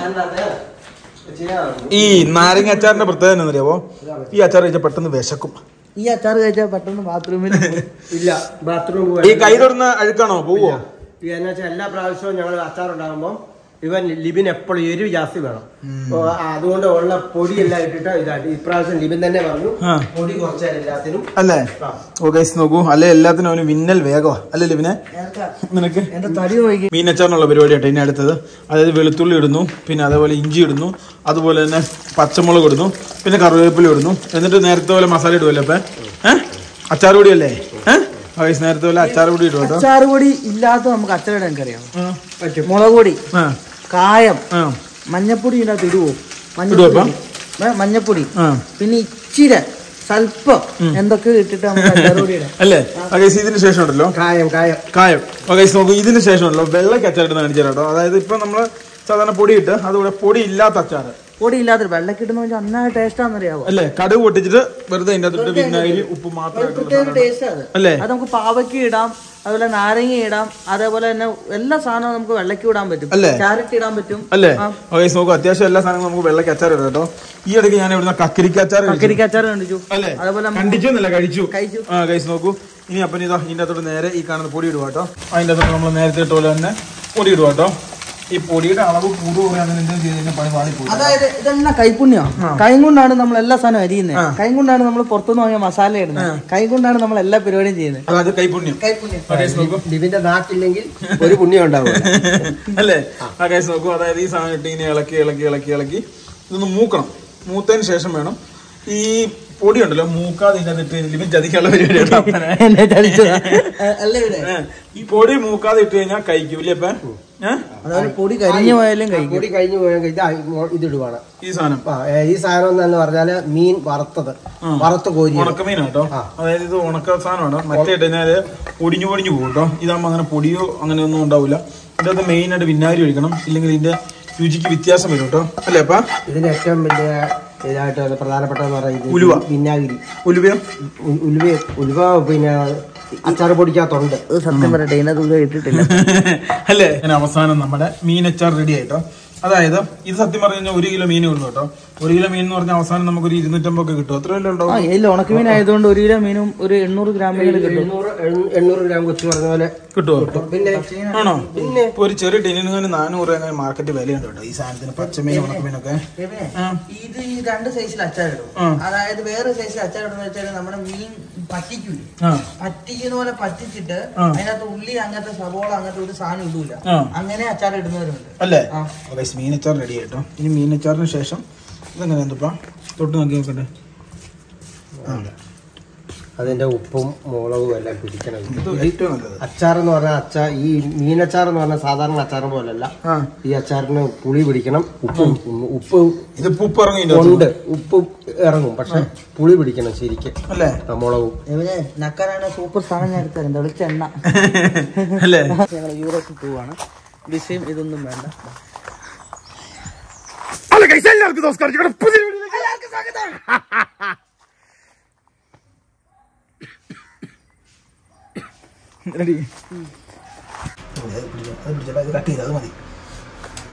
ഈ നാരങ്ങ അച്ചാറിന്റെ പ്രത്യേകത എന്താണെന്നറിയാവോ? ഈ അച്ചാർ കഴിച്ചാൽ പെട്ടെന്ന് വിശക്കും. ഈ അച്ചാർ കഴിച്ചാൽ പെട്ടെന്ന് ബാത്റൂമിൽ ഇല്ല, ബാത്റൂം ഈ കൈ തുറന്ന അഴുക്കാണോ പോവോ? എല്ലാ പ്രാവശ്യവും ഞങ്ങൾ അച്ചാർ ഉണ്ടാകുമ്പോൾ ലിബിൻ എപ്പോഴും എരിവ് ജാസ്തി വേണം. അതുകൊണ്ട് ഉള്ള പൊടിയെല്ലാം ഇട്ടിട്ട് ഇതായിട്ട് ഇപ്രാവശ്യം ലിബിൻ തന്നെ പറഞ്ഞു പൊടി കുറച്ചാൽ എല്ലാത്തിനും അല്ലേ? ഓക്കെ, നോക്കൂ. അല്ലെ എല്ലാത്തിനും അവന് വിന്നൽ വേഗമാ അല്ലേ ലിബിനെ? നിനക്ക് മീനച്ചാറിനുള്ള പരിപാടി ആട്ടെ ഇനി അടുത്തത്. അതായത് വെളുത്തുള്ളി ഇടുന്നു, പിന്നെ അതേപോലെ ഇഞ്ചി ഇടുന്നു, അതുപോലെ തന്നെ പച്ചമുളക് ഇടുന്നു, പിന്നെ കറിവേപ്പില ഇടുന്നു. എന്നിട്ട് നേരത്തെ പോലെ മസാല ഇടുമല്ലോ അപ്പൊ? അച്ചാർ പൊടിയല്ലേ? നേരത്തെ പോലെ അച്ചാർ പൊടി ഇടും കേട്ടോ. അച്ചാർ പൊടി ഇല്ലാത്ത നമുക്ക് അച്ചാറിടാൻ എനിക്കറിയാം. പറ്റും. മുളക് പൊടി, കായം, മഞ്ഞപ്പൊടി ഇതിനകത്ത് ഇടുവോ? മഞ്ഞപ്പൊടി, പിന്നെ ഇച്ചിരി സ്വല്പം എന്തൊക്കെ ഇട്ടിട്ട് അല്ലേ? ഇതിന് ശേഷം ഉണ്ടല്ലോ കായം. നോക്കൂ, ഇതിന് ശേഷം ഉണ്ടല്ലോ വെള്ളക്ക് അച്ചാറിടുന്ന കാണിച്ചു കേട്ടോ. അതായത് ഇപ്പൊ നമ്മള് സാധാരണ പൊടി ഇട്ട് അതുകൂടെ പൊടി ഇല്ലാത്ത അച്ചാറ്. പൊടി ഇല്ലാത്ത വെള്ളക്കിടുന്ന നന്നായി ടേസ്റ്റാന്നറിയാവോ? അല്ലേ? കടുക് പൊട്ടിച്ചിട്ട് വെറുതെ അതിന്റെ അകത്തിട്ട് വിനാഗിരി ഉപ്പ് മാത്രം അല്ലേ? അത് നമുക്ക് പാവയ്ക്ക് ഇടാം, അതുപോലെ നാരങ്ങ ഇടാം, അതേപോലെ തന്നെ എല്ലാ സാധനവും നമുക്ക് വെള്ളക്ക് ഇടാൻ പറ്റും. ക്യാരറ്റ് ഇടാൻ പറ്റും അല്ലേ? നോക്കൂ, അത്യാവശ്യം എല്ലാ സാധനവും നമുക്ക് വെള്ളക്ക് അച്ചാർ ഇടാം കേട്ടോ. ഈ ഇടയ്ക്ക് ഞാൻ ഇവിടുന്ന് കക്കരിക്ക അച്ചാർ കണ്ടിച്ചു അല്ലേ? അതേപോലെ കഴിച്ചു. നോക്കൂ, ഇനി അപ്പം ഇതാ ഇതിന്റെ അകത്തോട്ട് നേരെ ഈ കാണുന്ന പൊടി ഇടുക കേട്ടോ. അതിന്റെ അകത്തോട്ട് നമ്മൾ നേരത്തെ ഇട്ട പോലെ തന്നെ പൊടി ഇടുക കേട്ടോ. ഈ പൊടിയുടെ അളവ് കൂടുകയാണെങ്കിൽ അതായത് ഇതെല്ലാം കൈപ്പുണ്യം. കൈ കൊണ്ടാണ് നമ്മൾ എല്ലാ സാധനവും അരിയുന്നത്. കൈ കൊണ്ടാണ് നമ്മൾ പുറത്തുനിന്ന് വാങ്ങിയ മസാല ഇടുന്നത്. കൈ കൊണ്ടാണ് നമ്മൾ എല്ലാ പരിപാടിയും ചെയ്യുന്നത്. അതായത് കൈപുണ്യം. ലിബിന്റെ നാക്കില്ലെങ്കിൽ ഒരു പുണ്യം ഉണ്ടാവും അല്ലേ? ആ കേസ് നോക്കൂ. അതായത് ഈ സാധനം ഇട്ട് ഇങ്ങനെ ഇളക്കി ഇളക്കി ഇളക്കി ഇളക്കി ഇതൊന്ന് മൂക്കണം. മൂത്തതിന് ശേഷം വേണം ഈ പൊടി ഉണ്ടല്ലോ മൂക്കാതെ ലിബിൻ ചതിക്കാനുള്ള പരിപാടി. ഈ പൊടി മൂക്കാതെ ഇട്ട് കഴിഞ്ഞാൽ കഴിക്കും ഇല്ലേ? പൊടി കരിഞ്ഞു പോയാലും പൊടി കഴിഞ്ഞു പോയാൽ ഇതിടുവാണ് ഈ സാധനം. ഈ സാധനം എന്ന് പറഞ്ഞാല് മീൻ വറുത്ത് കോരി ഉണക്കമീൻ കേട്ടോ. അതായത് ഇത് ഉണക്ക സാധനമാണ്. മറ്റേ ഇട്ടുകഴിഞ്ഞാല് പൊടിഞ്ഞു പൊടിഞ്ഞു പോകും കേട്ടോ. ഇതാകുമ്പോ അങ്ങനെ പൊടിയോ അങ്ങനെ ഒന്നും ഉണ്ടാവില്ല. ഇതിനകത്ത് മെയിൻ ആയിട്ട് വിനാഗിരി ഒഴിക്കണം, ഇല്ലെങ്കിൽ ഇതിന്റെ രുചിക്ക് വ്യത്യാസം വരും കേട്ടോ. അല്ലേ അപ്പ? ഇതിന് ഏറ്റവും വലിയ ഇതായിട്ട് പ്രധാനപ്പെട്ടതെന്ന് പറയുന്നത് ഉലുവ. വിനാഗിരി. ഉലുവ പിന്നെ അച്ചാർ പൊടിക്കകത്തുണ്ട്. സത്യം പറയട്ടെ, ഇതിനകത്ത് ഇട്ടിട്ടില്ല അല്ലേ. അങ്ങനെ അവസാനം നമ്മുടെ മീനച്ചാർ റെഡി ആയിട്ടോ. അതായത് ഇത് സത്യം പറഞ്ഞു കഴിഞ്ഞാൽ 1 കിലോ മീനേ ഉള്ളൂ കേട്ടോ. 1 കിലോ മീൻ എന്ന് പറഞ്ഞാൽ അവസാനം നമുക്കൊരു 250 ഒക്കെ കിട്ടും. അത്രയല്ലേ ഉണ്ടാവും. ഇതിൽ ഉണക്കമീൻ ആയതുകൊണ്ട് 1 കിലോ മീനും ഒരു 800 ഗ്രാം മീൻ കിട്ടും. 800 ഗ്രാം കൊച്ചു പറഞ്ഞ പോലെ കിട്ടുമോ? പിന്നെ ആണോ? പിന്നെ ഒരു ചെറിയ ടിന്നിന് 400 അങ്ങനെ മാർക്കറ്റ് വിലയുണ്ട് കേട്ടോ ഈ സാധനത്തിന്. പച്ചമീൻ ഉണക്കമീനൊക്കെ ഇത് ഈ 2 സൈസിൽ അച്ചാറിടും. അതായത് വേറെ സൈസിൽ അച്ചാറിടുന്ന വെച്ചാൽ നമ്മുടെ മീൻ പറ്റിക്കൂല. പറ്റിക്കുന്ന പോലെ പറ്റിച്ചിട്ട് അതിനകത്ത് ഉള്ളി അങ്ങനത്തെ സവോള അങ്ങനത്തെ ഒരു സാധനം ഇടൂല. അങ്ങനെ അച്ചാർ ഇടുന്നവരുണ്ട് അല്ലേ. മീനച്ചാർ റെഡി ആയിട്ടോ. ഇനി മീനച്ചാറിന് ശേഷം ഇതെങ്ങനെ എന്തുപ്പാ തൊട്ട് നോക്കി നോക്കട്ടെ. അതിന്റെ ഉപ്പും മുളകും എല്ലാം പിടിക്കണം. ഏറ്റവും നല്ലത് അച്ചാർ എന്ന് പറഞ്ഞാൽ ഈ മീനച്ചാർ എന്ന് പറഞ്ഞാൽ സാധാരണ അച്ചാർ പോലല്ല. ഈ അച്ചാറിന് പുളി പിടിക്കണം. ഉപ്പ് ഇത് ഉപ്പ് ഉണ്ട്. ഉപ്പ് ഇറങ്ങും, പക്ഷെ പുളി പിടിക്കണം ശരിക്കും. അല്ലേ. മുളകും നക്കാനാണ് സൂപ്പർ സാധനം ഞാൻ എടുത്തത്. വെളിച്ചെണ്ണ അല്ലേ. ഞങ്ങൾ യൂറോപ്പിൽ പോവാണ്. വിഷയം ഇതൊന്നും വേണ്ട. എല്ലാവർക്കും നമസ്കാരം. കട്ട് ചെയ്ത് അത് മതി.